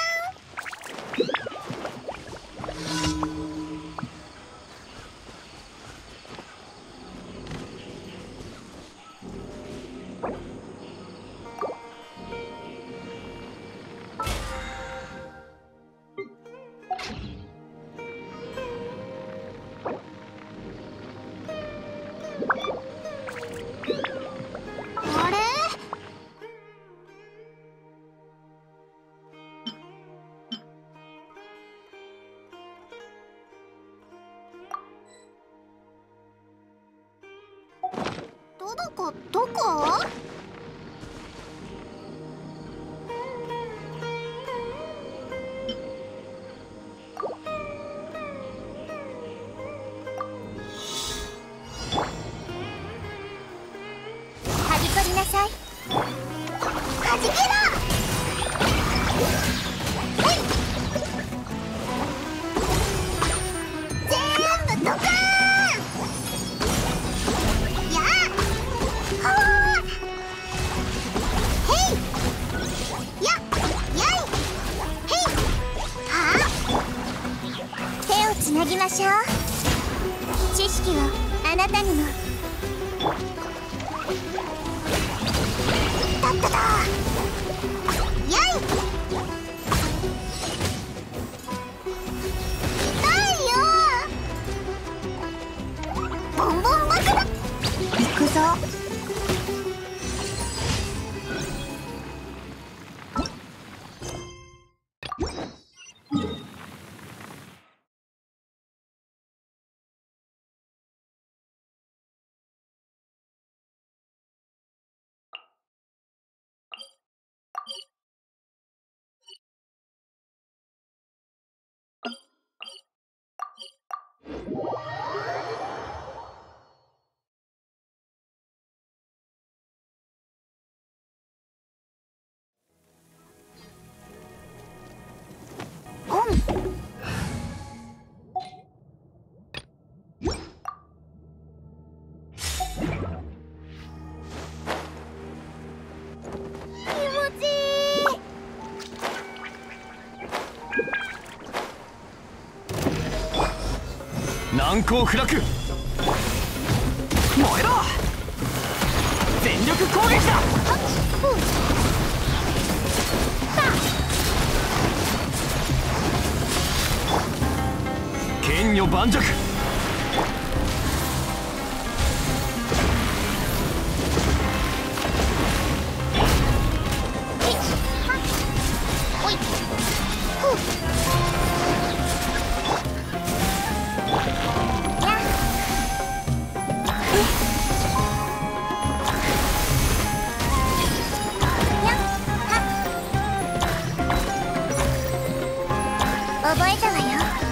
あれ？どどこどこ？はびこりなさい。はじけろ。はい全部ドカーン。やあほーへいややいへいはあ手をつなぎましょう。知識をあなたにも。だっただやい痛いよ。ボンボン爆弾行くぞ。オン。気持ちいい。 難攻不落。燃えろ。全力攻撃だ。 天女盤石。 おいほうや覚えたわよ。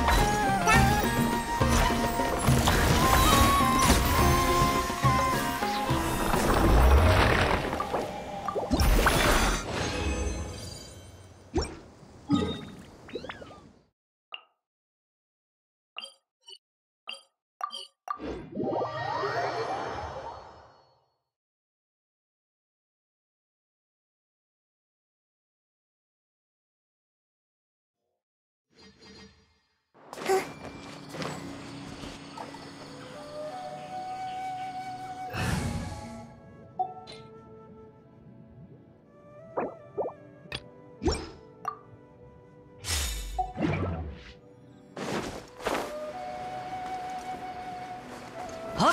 はっ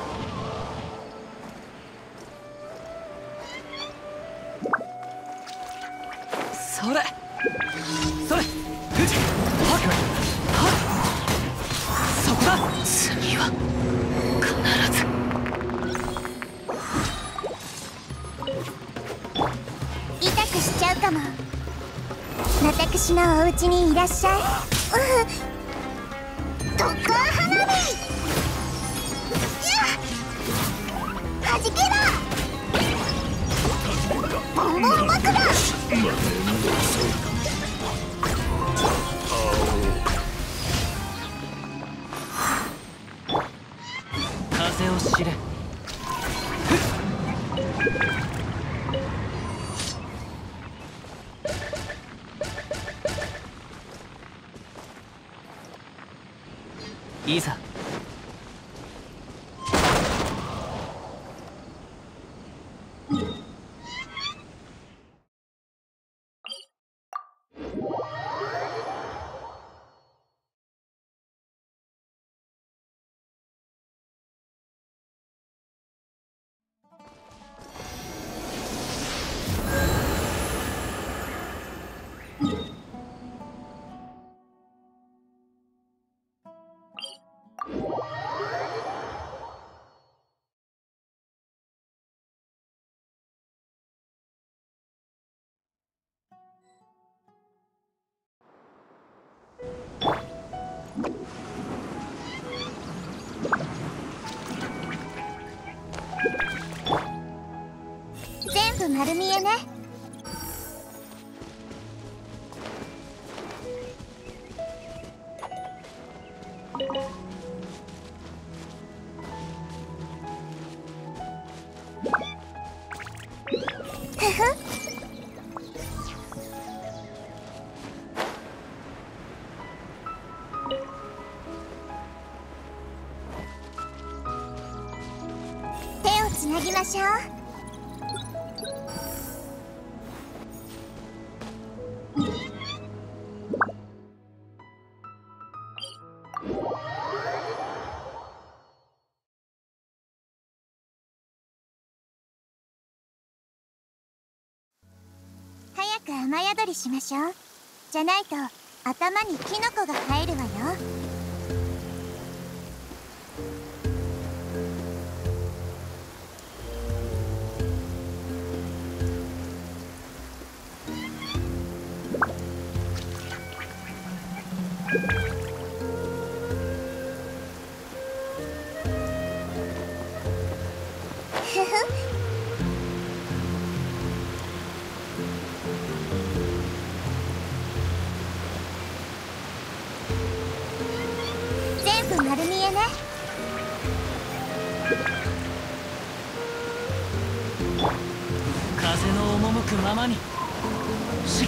それそれふじはっはっそこだ。次は必ず。 痛くしちゃうかも。私のお家にいらっしゃい。うん特攻花火はじけろ。ボンボン爆弾。 風を知れ。いざ。 全部丸見えね。ふふ手をつなぎましょう。早く雨宿りしましょう。じゃないと頭にキノコが生えるわよ。ふふ全部丸見えね。 風の赴くままに。しっ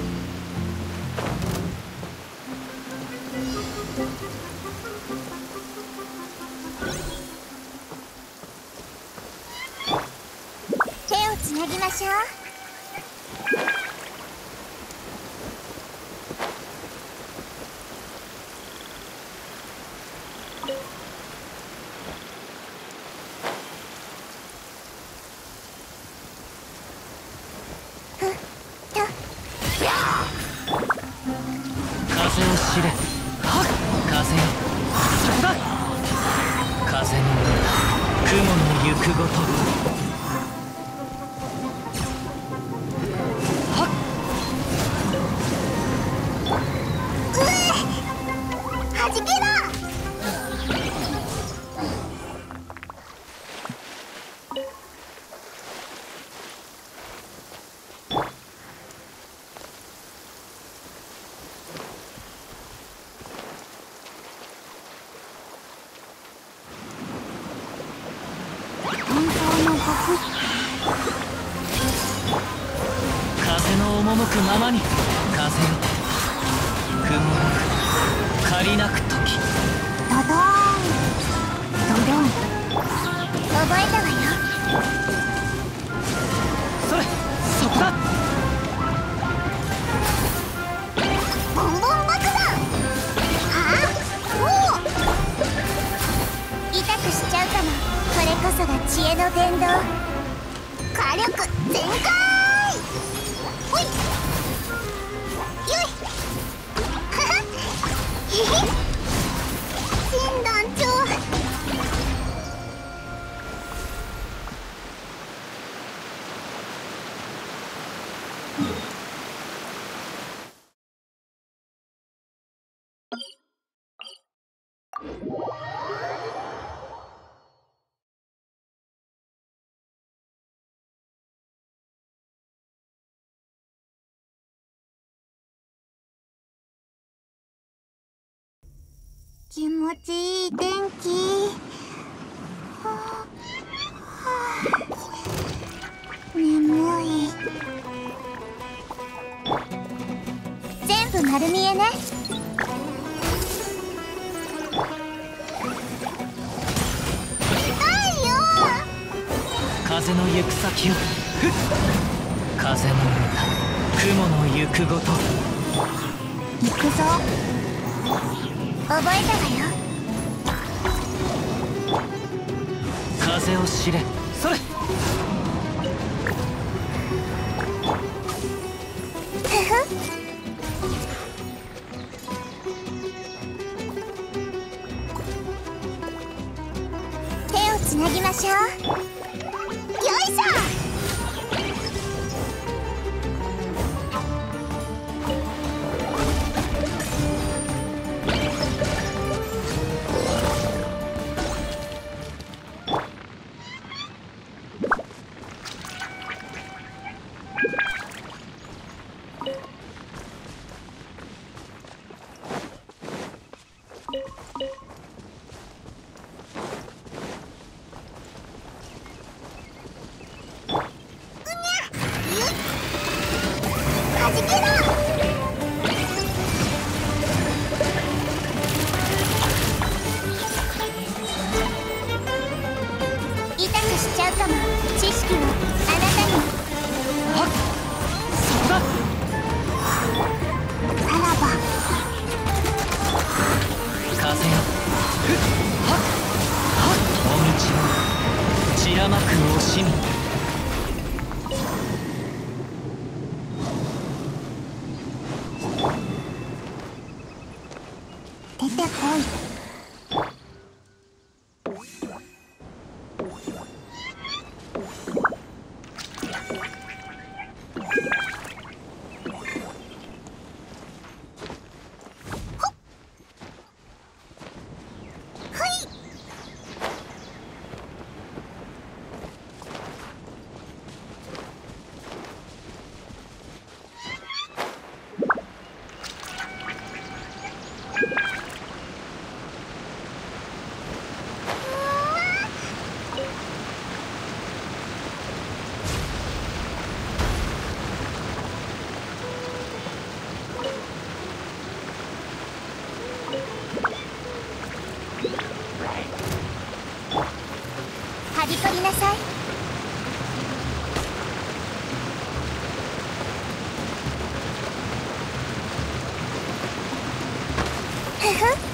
手をつなぎましょう。 知れ。はっ風よそこだ。風のようだ雲の行くごと。はっうえはじけろ。本当の僕。 風の赴くままに。風よ雲なく借なく時。 ドドーンドドン。覚えたわよ。 それそこだ。 ボンボン爆弾。はあおお痛くしちゃうかも。これこそが知恵の伝道。火力全開。ほいよいははへへ神団長。気持ちいい天気。はあはあ、眠い。全部丸見えね。太陽。 風の行く先をふっ風のようだ雲の行くごと。 行くぞ。覚えたわよ。 風を知れ。それふふ手をつなぎましょう。よいしょ。はじけろ。痛くしちゃうかも。知識をあなたに。 はっそこだ。 さらば。 風よふっはっはっお道を散らまく惜しみ。 出てこい。はびこりなさい。ふふ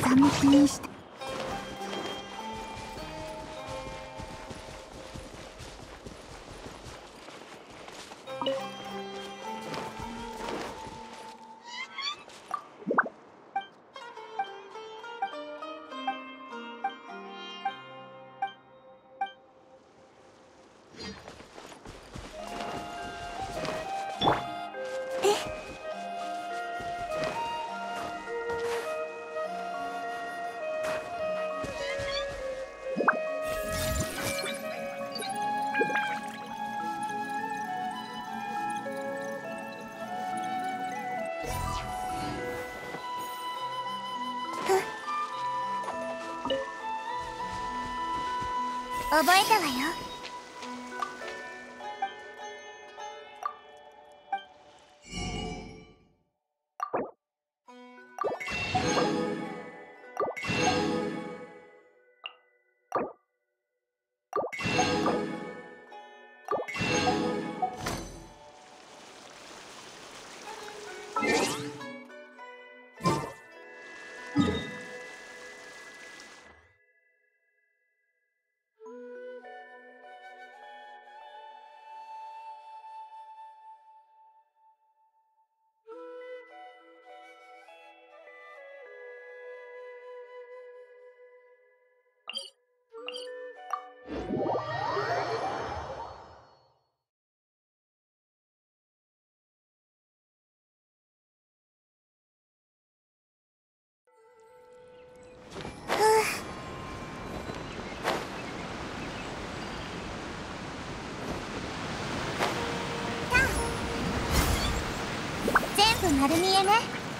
風向きにした。覚えたわよ。全部丸見えね。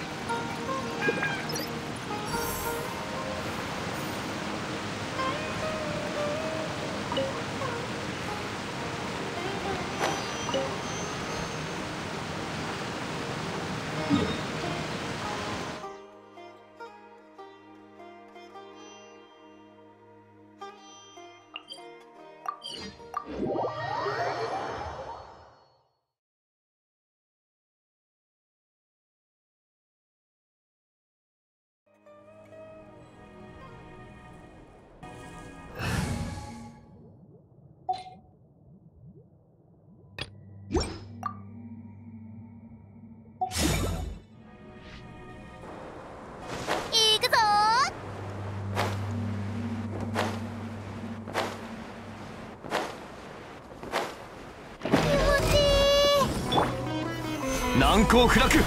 難攻不落。くら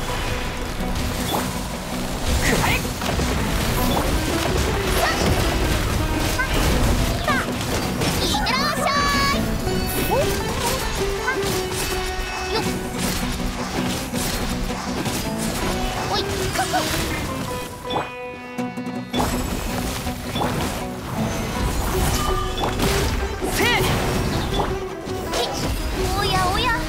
え。いってらっしゃい。よっ。おい、かっこ。せい。おやおや。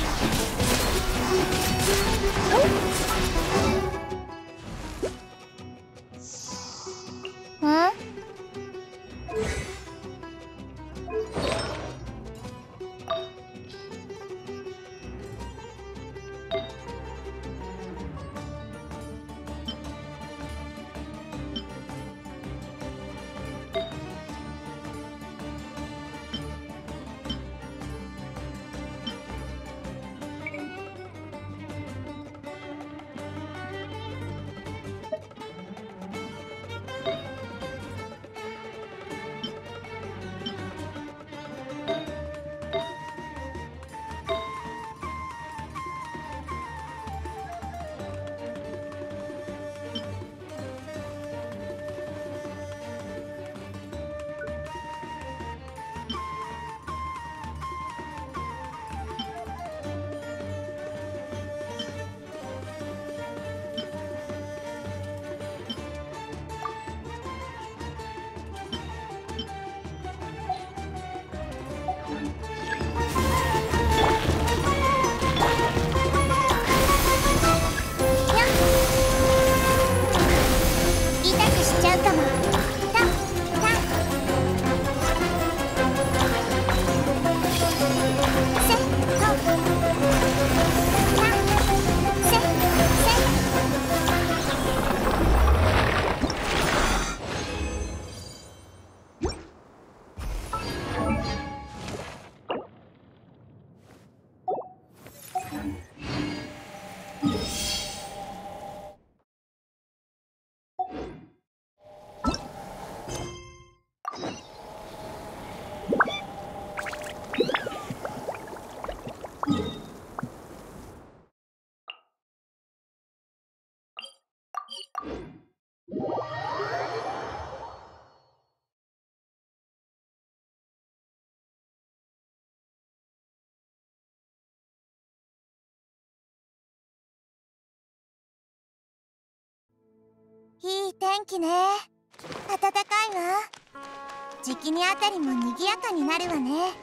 いい天気ね。暖かいわ。じきにあたりも賑やかになるわね。よ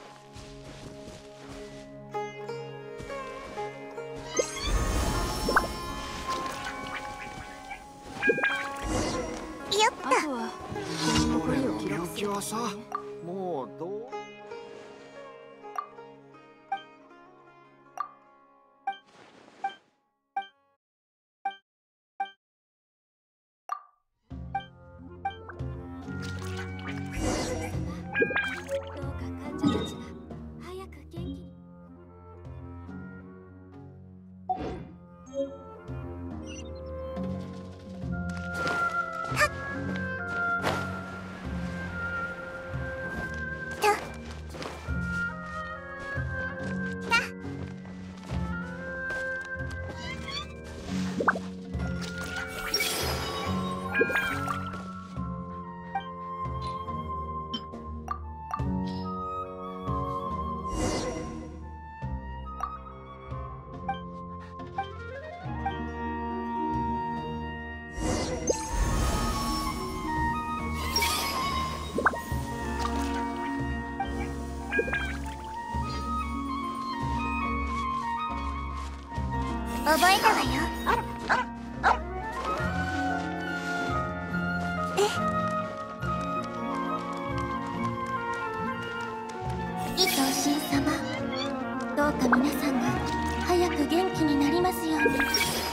っと。 あとはこれの病気はさ、もうどう覚えたわよ。 伊藤新様、どうか皆さんが早く元気になりますように。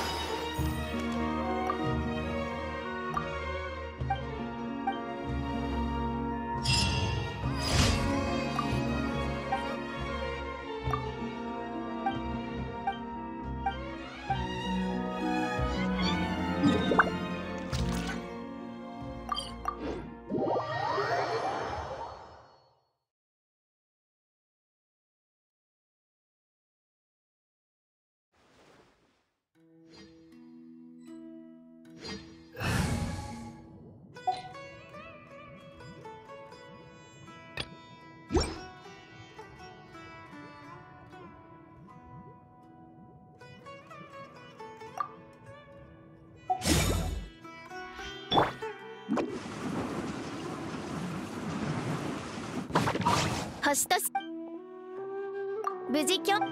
星とす無事きょ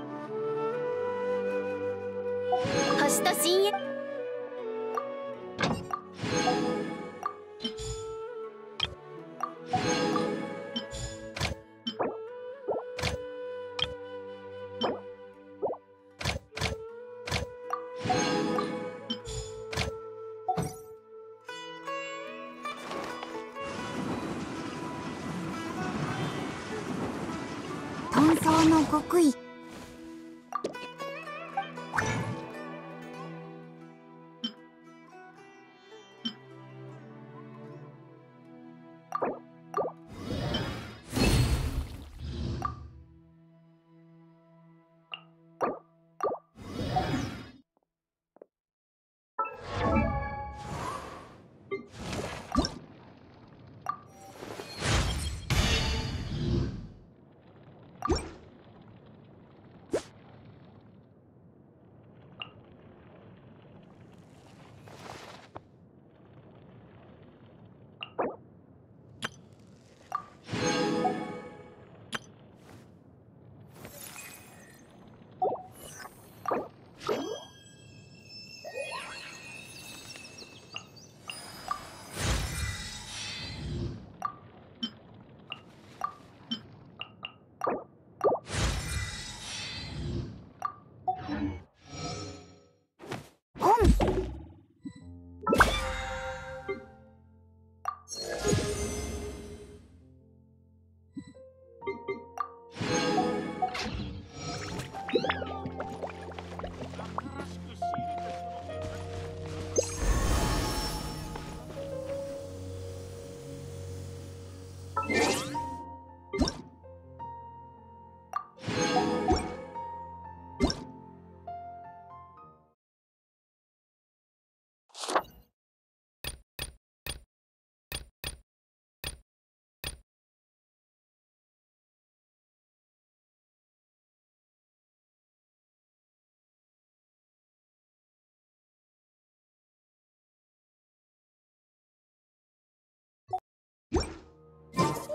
星と深淵遁走の極意。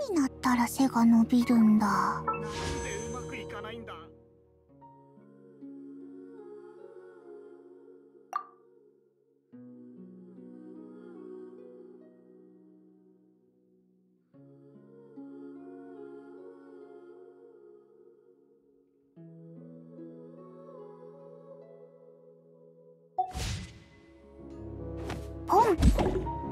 になったら背が伸びるんだ。 なんでうまくいかないんだ。 ポン。